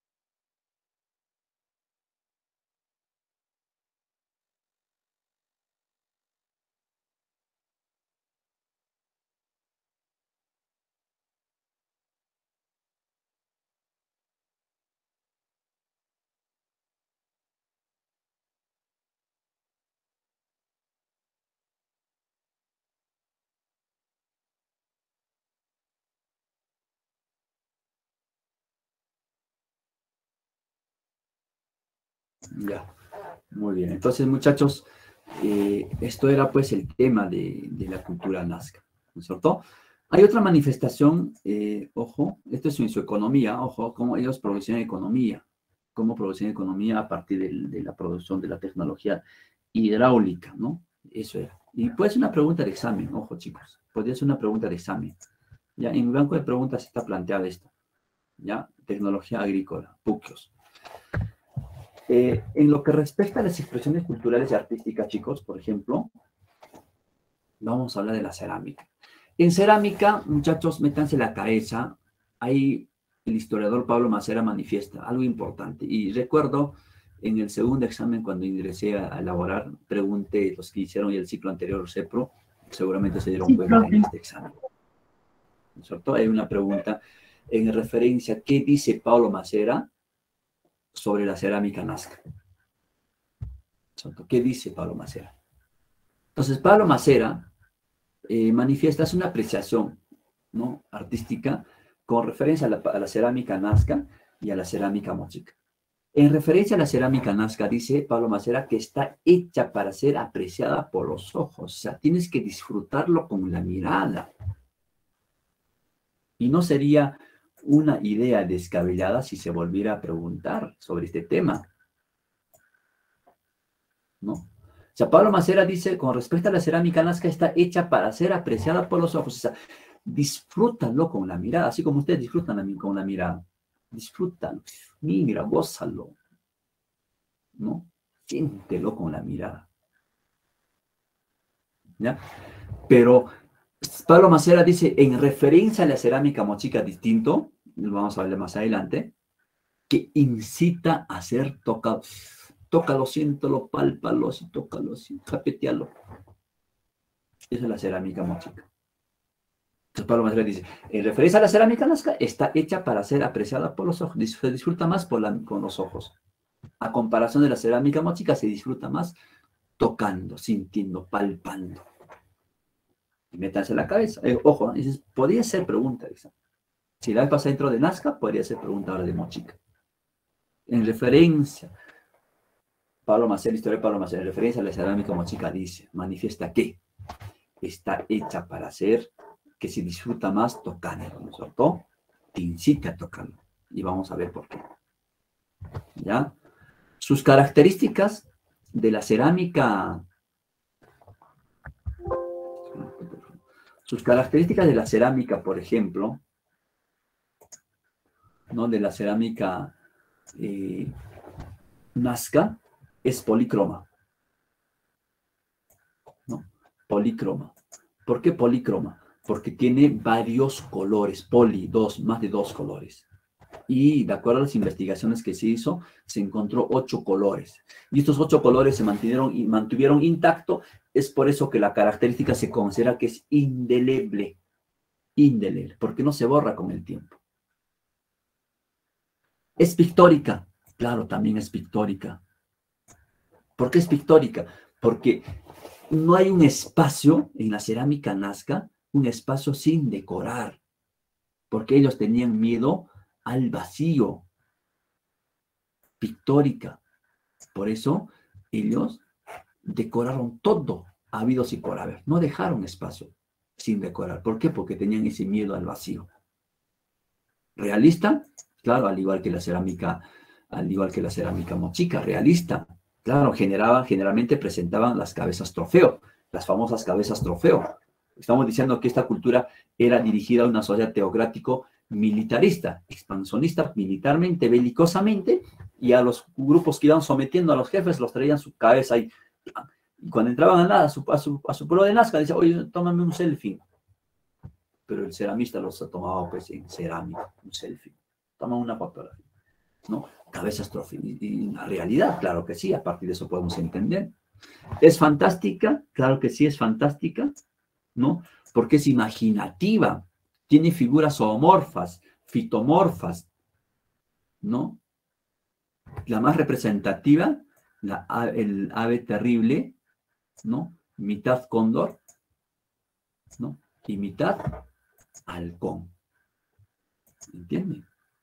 Ya, muy bien. Entonces, muchachos, eh, esto era pues el tema de, de la cultura nazca, ¿no es cierto? Hay otra manifestación, eh, ojo, esto es en su economía, ojo, cómo ellos producen economía, cómo producen economía a partir de, de la producción de la tecnología hidráulica, ¿no? Eso era. Y puede ser una pregunta de examen, ojo, chicos, podría ser una pregunta de examen. Ya, en mi banco de preguntas está planteado esto, ¿ya? Tecnología agrícola, puquios. Eh, en lo que respecta a las expresiones culturales y artísticas, chicos, por ejemplo, vamos a hablar de la cerámica. En cerámica, muchachos, métanse la cabeza, ahí el historiador Pablo Macera manifiesta algo importante. Y recuerdo, en el segundo examen, cuando ingresé a, a elaborar, pregunté, los que hicieron el ciclo anterior, CEPRO, seguramente se dieron Sí, cuenta profe. en este examen. ¿No es cierto? Hay una pregunta en referencia, ¿qué dice Pablo Macera sobre la cerámica nazca? ¿Qué dice Pablo Macera? Entonces, Pablo Macera eh, manifiesta es una apreciación, ¿no?, artística con referencia a la, a la cerámica nazca y a la cerámica mochica. En referencia a la cerámica nazca, dice Pablo Macera que está hecha para ser apreciada por los ojos. O sea, tienes que disfrutarlo con la mirada. Y no sería una idea descabellada si se volviera a preguntar sobre este tema, ¿no? sea, Pablo Macera dice, con respecto a la cerámica nazca, está hecha para ser apreciada por los ojos. O sea, disfrútalo con la mirada, así como ustedes disfrutan con la mirada. Disfrútalo, mira, gózalo, ¿no? Siéntelo con la mirada. ¿Ya? Pero Pablo Macera dice, en referencia a la cerámica mochica distinto, lo vamos a hablar más adelante, que incita a ser tocado. Tócalo, siéntelo, pálpalo, tócalo, capetealo. Esa es la cerámica mochica. Entonces Pablo Macera dice, en referencia a la cerámica nazca, está hecha para ser apreciada por los ojos. Se disfruta más por la, con los ojos. A comparación de la cerámica mochica, se disfruta más tocando, sintiendo, palpando. Y métanse en la cabeza. Eh, ojo, dices, podría ser pregunta. Dice. Si la pasa dentro de Nazca, podría ser pregunta ahora de mochica. En referencia, Pablo Macera, historia de Pablo Macera, en referencia a la cerámica mochica, dice, manifiesta que está hecha para ser que se disfruta más tocando, ¿no es cierto? Te incita a tocarlo. Y vamos a ver por qué. ¿Ya? Sus características de la cerámica, sus características de la cerámica, por ejemplo, ¿no? De la cerámica eh, nazca, es polícroma. ¿No? Polícroma. ¿Por qué polícroma? Porque tiene varios colores, poli, dos, más de dos colores. Y de acuerdo a las investigaciones que se hizo, se encontró ocho colores. Y estos ocho colores se mantuvieron, y mantuvieron intactos. Es por eso que la característica se considera que es indeleble. Indeleble, porque no se borra con el tiempo. ¿Es pictórica? Claro, también es pictórica. ¿Por qué es pictórica? Porque no hay un espacio en la cerámica nazca, un espacio sin decorar. Porque ellos tenían miedo al vacío. Pictórica. Por eso ellos decoraron todo, habidos y por haber. No dejaron espacio sin decorar. ¿Por qué? Porque tenían ese miedo al vacío. Realista, claro, al igual que la cerámica, al igual que la cerámica mochica, realista. Claro, generaban, generalmente presentaban las cabezas trofeo, las famosas cabezas trofeo. Estamos diciendo que esta cultura era dirigida a una sociedad teocrático militarista, expansionista militarmente, belicosamente, y a los grupos que iban sometiendo a los jefes los traían su cabeza ahí. Y cuando entraban a, nada, a, su, a, su, a su pueblo de Nazca, decía, oye, tómame un selfie. Pero el ceramista los ha tomado pues, en cerámica, un selfie. Toma una fotografía. ¿No? Cabezas trofeo. Y la realidad, claro que sí, a partir de eso podemos entender. ¿Es fantástica? Claro que sí, es fantástica, ¿no? Porque es imaginativa, tiene figuras zoomorfas, fitomorfas, ¿no? La más representativa, la, el ave terrible, ¿no? Mitad cóndor, ¿no? Y mitad halcón. ¿Entienden?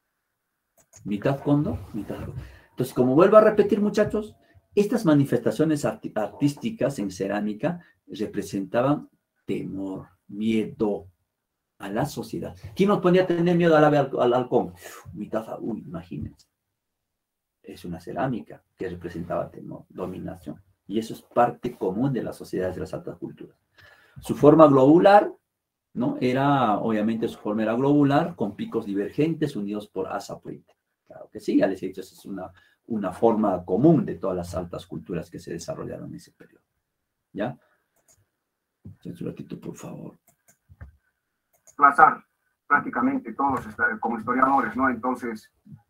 Mitad cóndor, mitad halcón. Entonces, como vuelvo a repetir, muchachos, estas manifestaciones art artísticas en cerámica representaban temor, miedo a la sociedad. ¿Quién nos ponía a tener miedo al ave al, al halcón? Mitad, uy, imagínense. Es una cerámica que representaba temor, dominación. Y eso es parte común de las sociedades de las altas culturas. Su forma globular, ¿no? Era, obviamente, su forma era globular, con picos divergentes unidos por asa puente. Claro que sí, ya les he dicho, esa es una, una forma común de todas las altas culturas que se desarrollaron en ese periodo. ¿Ya? Un ratito, por favor. Plazar prácticamente todos como historiadores, ¿no? Entonces,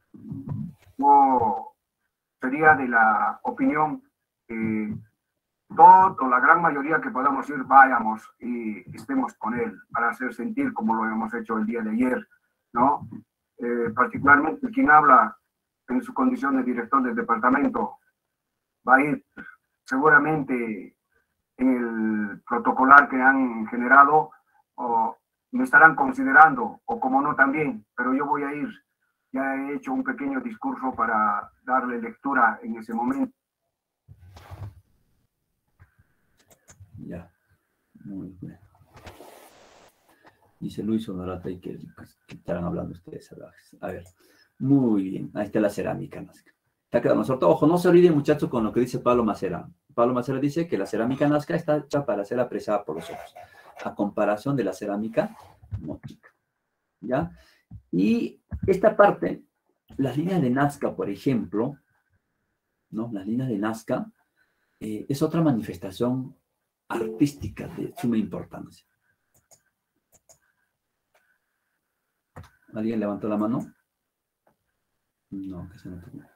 yo sería de la opinión que todo, la gran mayoría que podamos ir, vayamos y estemos con él para hacer sentir como lo hemos hecho el día de ayer, ¿no? Eh, particularmente quien habla en su condición de director del departamento va a ir seguramente en el protocolar que han generado, o me estarán considerando, o como no también, pero yo voy a ir. Ya he hecho un pequeño discurso para darle lectura en ese momento. Ya, muy bien. Dice Luis Honorata y que, que estarán hablando ustedes. A ver, muy bien, ahí está la cerámica. Está quedando nosotros. Ojo, no se olviden, muchachos, con lo que dice Pablo Macera. Pablo Macera dice que la cerámica Nazca está hecha para ser apreciada por los ojos, a comparación de la cerámica mótica, ¿ya? Y esta parte, las líneas de Nazca, por ejemplo, ¿no? Las líneas de Nazca eh, es otra manifestación artística de suma importancia. ¿Alguien levantó la mano? No, que se me tocó.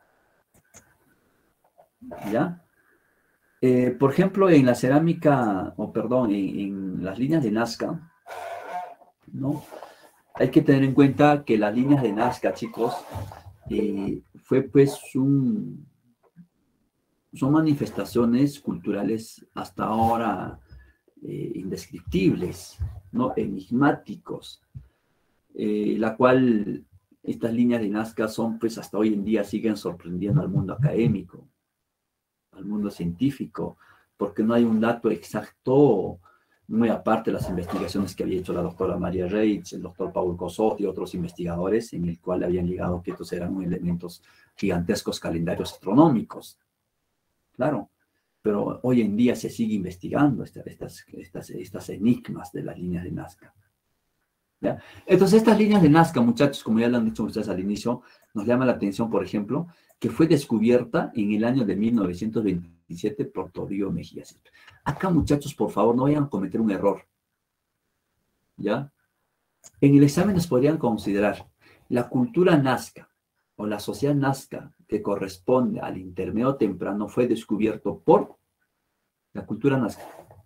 ¿Ya? Eh, por ejemplo, en la cerámica, o perdón, en, en las líneas de Nazca, ¿no? Hay que tener en cuenta que las líneas de Nazca, chicos, eh, fue pues un... son manifestaciones culturales hasta ahora eh, indescriptibles, ¿no? Enigmáticos, eh, la cual estas líneas de Nazca son, pues hasta hoy en día siguen sorprendiendo al mundo académico, al mundo científico, porque no hay un dato exacto, muy aparte de las investigaciones que había hecho la doctora María Reitz, el doctor Paul Cosot y otros investigadores, en el cual habían llegado que estos eran elementos gigantescos calendarios astronómicos. Claro, pero hoy en día se sigue investigando estas, estas, estas, estas enigmas de las líneas de Nazca. ¿Ya? Entonces, estas líneas de Nazca, muchachos, como ya lo han dicho ustedes al inicio, nos llama la atención, por ejemplo, que fue descubierta en el año de mil novecientos veintisiete por Toribio Mejía Céspedes. Acá, muchachos, por favor, no vayan a cometer un error. ¿Ya? En el examen nos podrían considerar la cultura Nazca o la sociedad Nazca que corresponde al intermedio temprano fue descubierto por la cultura Nazca.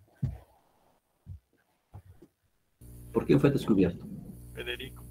¿Por quién fue descubierto? Federico.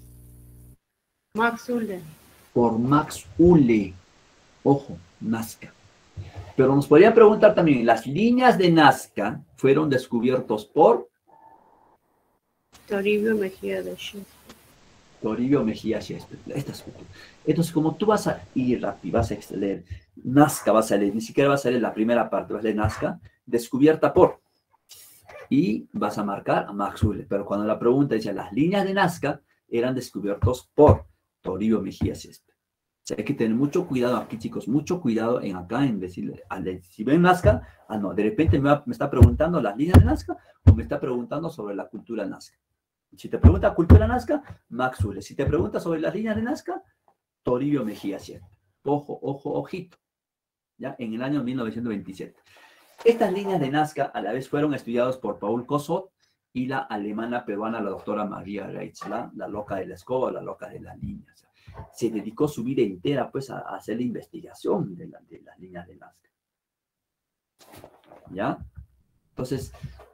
Max Ulle. Por Max Ulle. Ojo, Nazca. Pero nos podría preguntar también, ¿las líneas de Nazca fueron descubiertos por? Toribio Mejía de Céspedes. Toribio Mejía Céspedes. Estas culturas. Entonces, como tú vas a ir rápido, vas a leer Nazca, vas a leer, ni siquiera vas a leer la primera parte, vas a leer Nazca, descubierta por, y vas a marcar a Max Ulle. Pero cuando la pregunta dice, las líneas de Nazca eran descubiertos por Toribio Mejía Céspedes. O sea, hay que tener mucho cuidado aquí, chicos, mucho cuidado en acá, en decirle, al de, si ven Nazca, ah, no, de repente me, va, me está preguntando las líneas de Nazca, o me está preguntando sobre la cultura Nazca. Si te pregunta cultura Nazca, Max Ulle. Si te pregunta sobre las líneas de Nazca, Toribio Mejía Céspedes. Ojo, ojo, ojito. Ya, en el año mil novecientos veintisiete. Estas líneas de Nazca a la vez fueron estudiadas por Paul Cosot y la alemana peruana, la doctora María Reitz, la, la loca de la escoba, la loca de la línea. O sea, se dedicó su vida entera pues a, a hacer la investigación de, la, de las líneas de Nazca. ¿Ya? Entonces,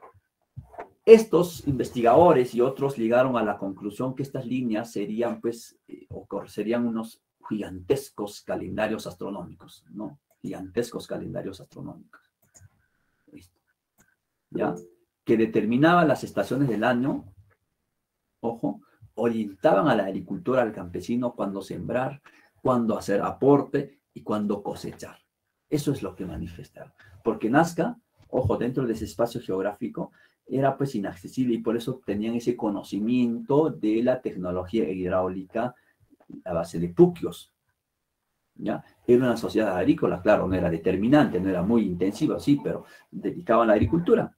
estos investigadores y otros llegaron a la conclusión que estas líneas serían pues, eh, o serían unos gigantescos calendarios astronómicos, ¿no? Gigantescos calendarios astronómicos. Listo. ¿Ya? Que determinaban las estaciones del año, ojo, orientaban a la agricultura, al campesino, cuándo sembrar, cuándo hacer aporte y cuándo cosechar. Eso es lo que manifestaron. Porque Nazca, ojo, dentro de ese espacio geográfico, era pues inaccesible y por eso tenían ese conocimiento de la tecnología hidráulica a base de puquios. ¿Ya? Era una sociedad agrícola, claro, no era determinante, no era muy intensiva, sí, pero dedicaban a la agricultura,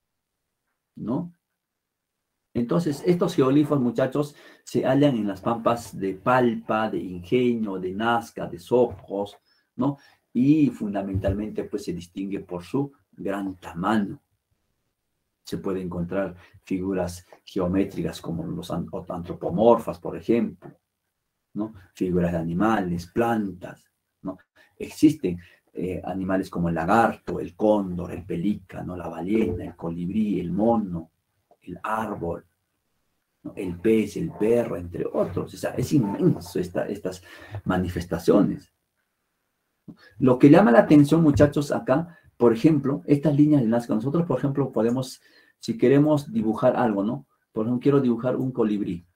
¿no? Entonces, estos geoglifos, muchachos, se hallan en las pampas de Palpa, de Ingenio, de Nazca, de Sopos, ¿no? Y fundamentalmente, pues, se distingue por su gran tamaño. Se puede encontrar figuras geométricas como los antropomorfas, por ejemplo, ¿no? Figuras de animales, plantas, ¿no? Existen eh, animales como el lagarto, el cóndor, el pelícano, la ballena, el colibrí, el mono, el árbol, ¿no? El pez, el perro, entre otros. O sea, es inmenso esta, estas manifestaciones. Lo que llama la atención, muchachos, acá, por ejemplo, estas líneas de Nazca, nosotros, por ejemplo, podemos, si queremos dibujar algo, ¿no? Por ejemplo, quiero dibujar un colibrí,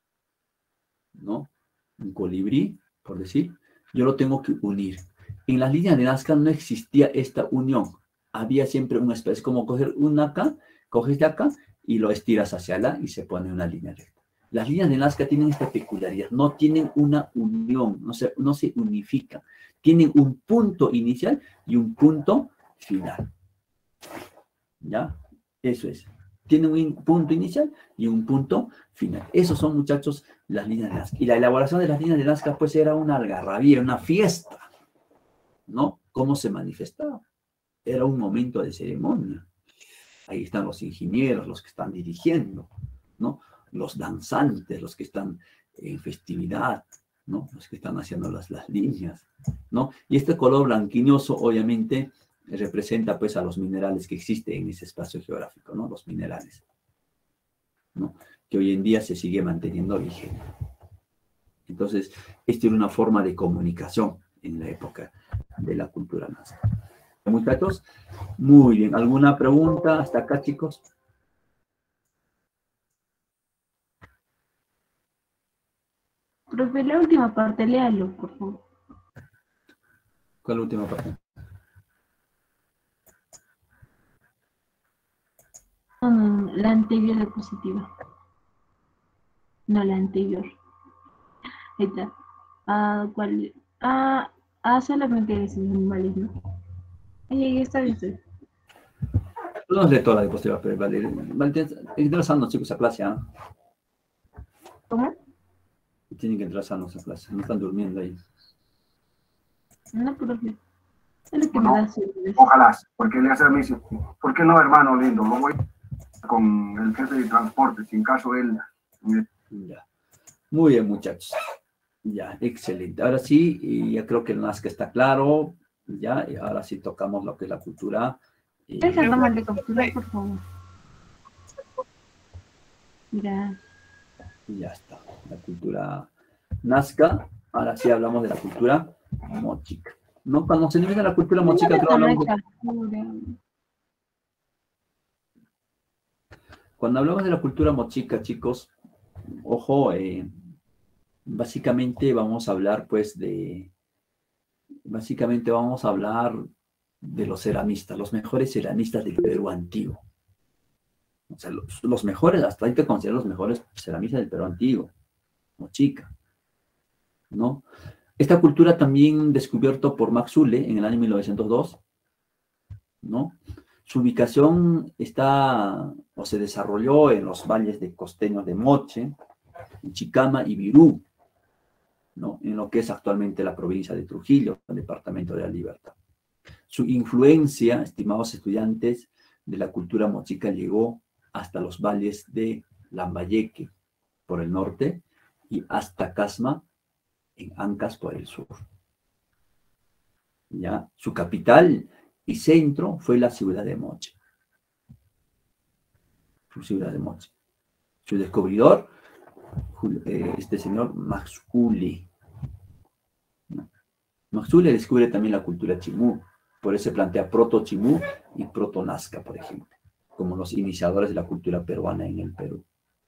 ¿no? Un colibrí, por decir, yo lo tengo que unir. En las líneas de Nazca no existía esta unión. Había siempre una especie, como coger una acá, coges de acá y lo estiras hacia allá y se pone una línea recta. Las líneas de Nazca tienen esta peculiaridad, no tienen una unión, no se, no se unifican. Tienen un punto inicial y un punto final. ¿Ya? Eso es. Tiene un punto inicial y un punto final. Esos son, muchachos, las líneas de Nazca. Y la elaboración de las líneas de Nazca, pues, era una algarabía, una fiesta, ¿no? ¿Cómo se manifestaba? Era un momento de ceremonia. Ahí están los ingenieros, los que están dirigiendo, ¿no? Los danzantes, los que están en festividad, ¿no? Los que están haciendo las, las líneas, ¿no? Y este color blanquinoso, obviamente, representa, pues, a los minerales que existen en ese espacio geográfico, ¿no? Los minerales, ¿no? Que hoy en día se sigue manteniendo vigente. Entonces, esta era una forma de comunicación en la época de la cultura nazca. Muchachos, muy bien. ¿Alguna pregunta hasta acá, chicos? Profe, la última parte, léalo, por favor. ¿Cuál última parte? No, no, no, la anterior diapositiva. No, la anterior. Ahí está. Ah, ¿cuál? Ah, ah, solamente esos animales, ¿no? Ahí, ahí está, ¿viste? No sé toda la diapositiva, pero vale. Vale, entrar sanos, chicos, a clase, ¿ah? ¿Cómo? Tienen que entrar sanos a clase, no están durmiendo ahí. No, profe. Es lo que No, me da sueño. Ojalá, porque le hace a mí, ¿por qué no, hermano lindo? Lo voy con el jefe de transporte, si en caso él... eh, Ya. Muy bien, muchachos. Ya, excelente. Ahora sí, y ya creo que el Nazca está claro. Ya, y ahora sí tocamos lo que es la cultura. eh, Deja tomarle captura, por favor. Mira. y ya está. La cultura Nazca. Ahora sí hablamos de la cultura mochica. ¿No? Cuando se divide la cultura mochica, creo hablamos de- Cuando hablamos de la cultura mochica, chicos, ojo, eh, básicamente vamos a hablar, pues, de... Básicamente vamos a hablar de los ceramistas, los mejores ceramistas del Perú antiguo. O sea, los, los mejores, hasta ahí te considero los mejores ceramistas del Perú antiguo, mochica, ¿no? Esta cultura también descubierto por Max Uhle en el año mil novecientos dos, ¿no? Su ubicación está, o se desarrolló en los valles de costeños de Moche, en Chicama y Virú, ¿no? En lo que es actualmente la provincia de Trujillo, el departamento de La Libertad. Su influencia, estimados estudiantes, de la cultura mochica llegó hasta los valles de Lambayeque, por el norte, y hasta Casma, en Ancas, por el sur. ¿Ya? Su capital y centro fue la ciudad de Moche. Su ciudad de Moche. Su descubridor, este señor Max Uhle. Max Uhle descubre también la cultura chimú, por eso se plantea proto-chimú y proto-nazca, por ejemplo, como los iniciadores de la cultura peruana en el Perú.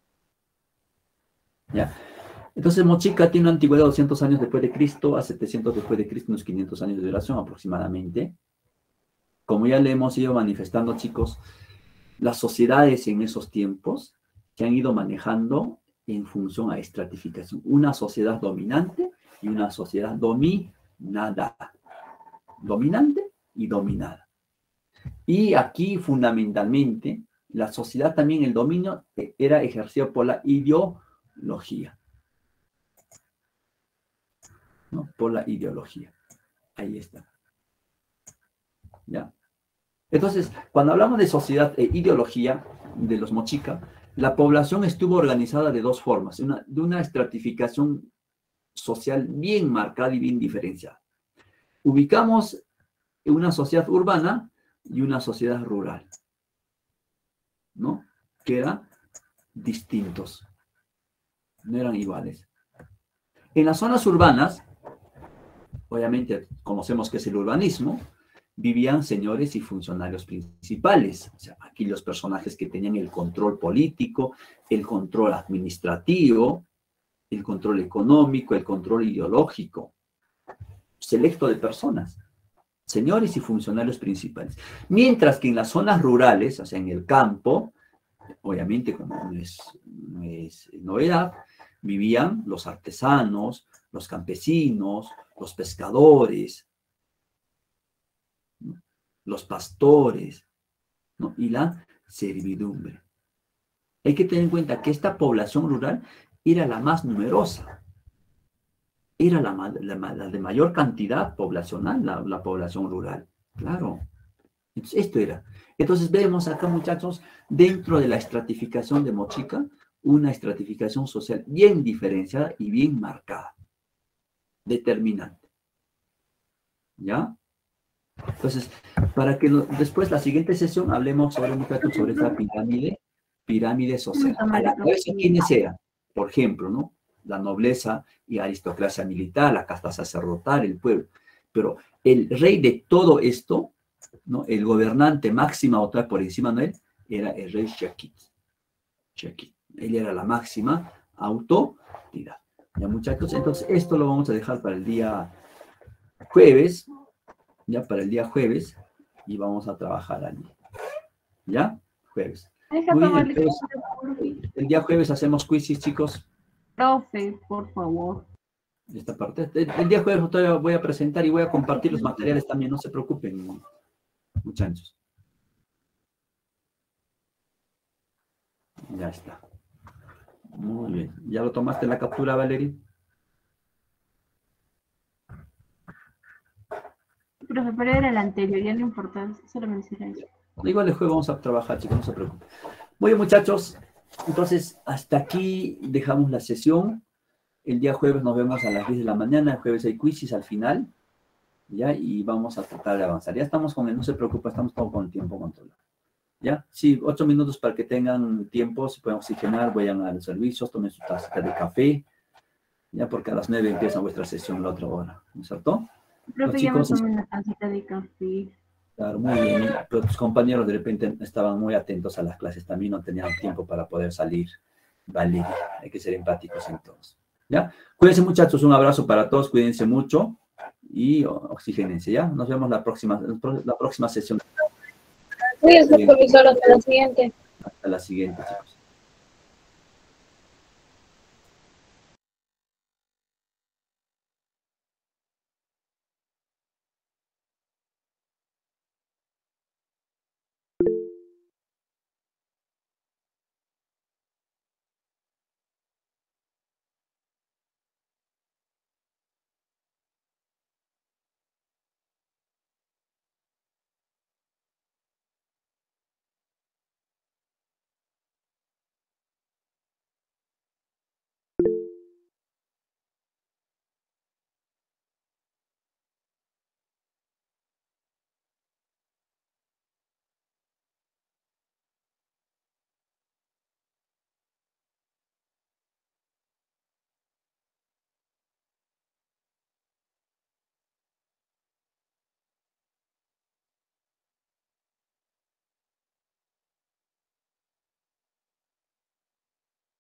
¿Ya? Entonces, mochica tiene una antigüedad de doscientos años después de Cristo, a setecientos después de Cristo, unos quinientos años de duración aproximadamente. Como ya le hemos ido manifestando, chicos, las sociedades en esos tiempos se han ido manejando en función a estratificación. Una sociedad dominante y una sociedad dominada. Dominante y dominada. Y aquí, fundamentalmente, la sociedad también, el dominio era ejercido por la ideología. ¿No? Por la ideología. Ahí está. ¿Ya? Entonces, cuando hablamos de sociedad e ideología de los mochica, la población estuvo organizada de dos formas, una, de una estratificación social bien marcada y bien diferenciada. Ubicamos una sociedad urbana y una sociedad rural, ¿no? Que eran distintos, no eran iguales. En las zonas urbanas, obviamente conocemos que es el urbanismo, vivían señores y funcionarios principales. O sea, aquí los personajes que tenían el control político, el control administrativo, el control económico, el control ideológico, selecto de personas, señores y funcionarios principales. Mientras que en las zonas rurales, o sea, en el campo, obviamente como no es, no es novedad, vivían los artesanos, los campesinos, los pescadores, los pastores, ¿no? Y la servidumbre. Hay que tener en cuenta que esta población rural era la más numerosa. Era la, la, la de mayor cantidad poblacional, la, la población rural. Claro. Entonces, esto era. Entonces, vemos acá, muchachos, dentro de la estratificación de Mochica, una estratificación social bien diferenciada y bien marcada. Determinante. ¿Ya? Entonces, para que lo, después, la siguiente sesión, hablemos sobre, muchachos, sobre esta pirámide, pirámide social. A la cabeza, ¿quiénes eran? Por ejemplo, ¿no? La nobleza y aristocracia militar, la casta sacerdotal, el pueblo. Pero el rey de todo esto, ¿no? El gobernante máxima autoridad por encima de él, era el rey Shakit. Shakit. Él era la máxima autoridad. Ya, muchachos, entonces esto lo vamos a dejar para el día jueves, ya para el día jueves, y vamos a trabajar allí. ¿Ya? Jueves. Muy bien, el, jueves, el día jueves hacemos quizzes, chicos. Profe, por favor. Esta parte. El, el día jueves todavía voy a presentar y voy a compartir los materiales también, no se preocupen, muchachos. Ya está. Muy bien. ¿Ya lo tomaste la captura, Valeria? Profe, pero era el anterior, ya no importa, solamente era eso. Igual el jueves vamos a trabajar, chicos, no se preocupen. Muy bien, muchachos. Entonces, hasta aquí dejamos la sesión. El día jueves nos vemos a las diez de la mañana. El jueves hay quizzes al final. ¿Ya? Y vamos a tratar de avanzar. Ya estamos con el, no se preocupen, estamos todo con el tiempo controlado. ¿Ya? Sí, ocho minutos para que tengan tiempo, se pueden oxigenar, vayan a los servicios, tomen su taza de café. Ya, porque a las nueve empieza vuestra sesión la otra hora. ¿No es cierto? Profe, ya me tomé una tacita de café. Claro, muy bien. Pero tus compañeros de repente estaban muy atentos a las clases también, no tenían tiempo para poder salir. Vale, hay que ser empáticos en todos. ¿Ya? Cuídense, muchachos, un abrazo para todos, cuídense mucho y oxigénense, ¿ya? Nos vemos la próxima, la próxima sesión. Cuídense, profesor, hasta la siguiente. Hasta la siguiente, chicos.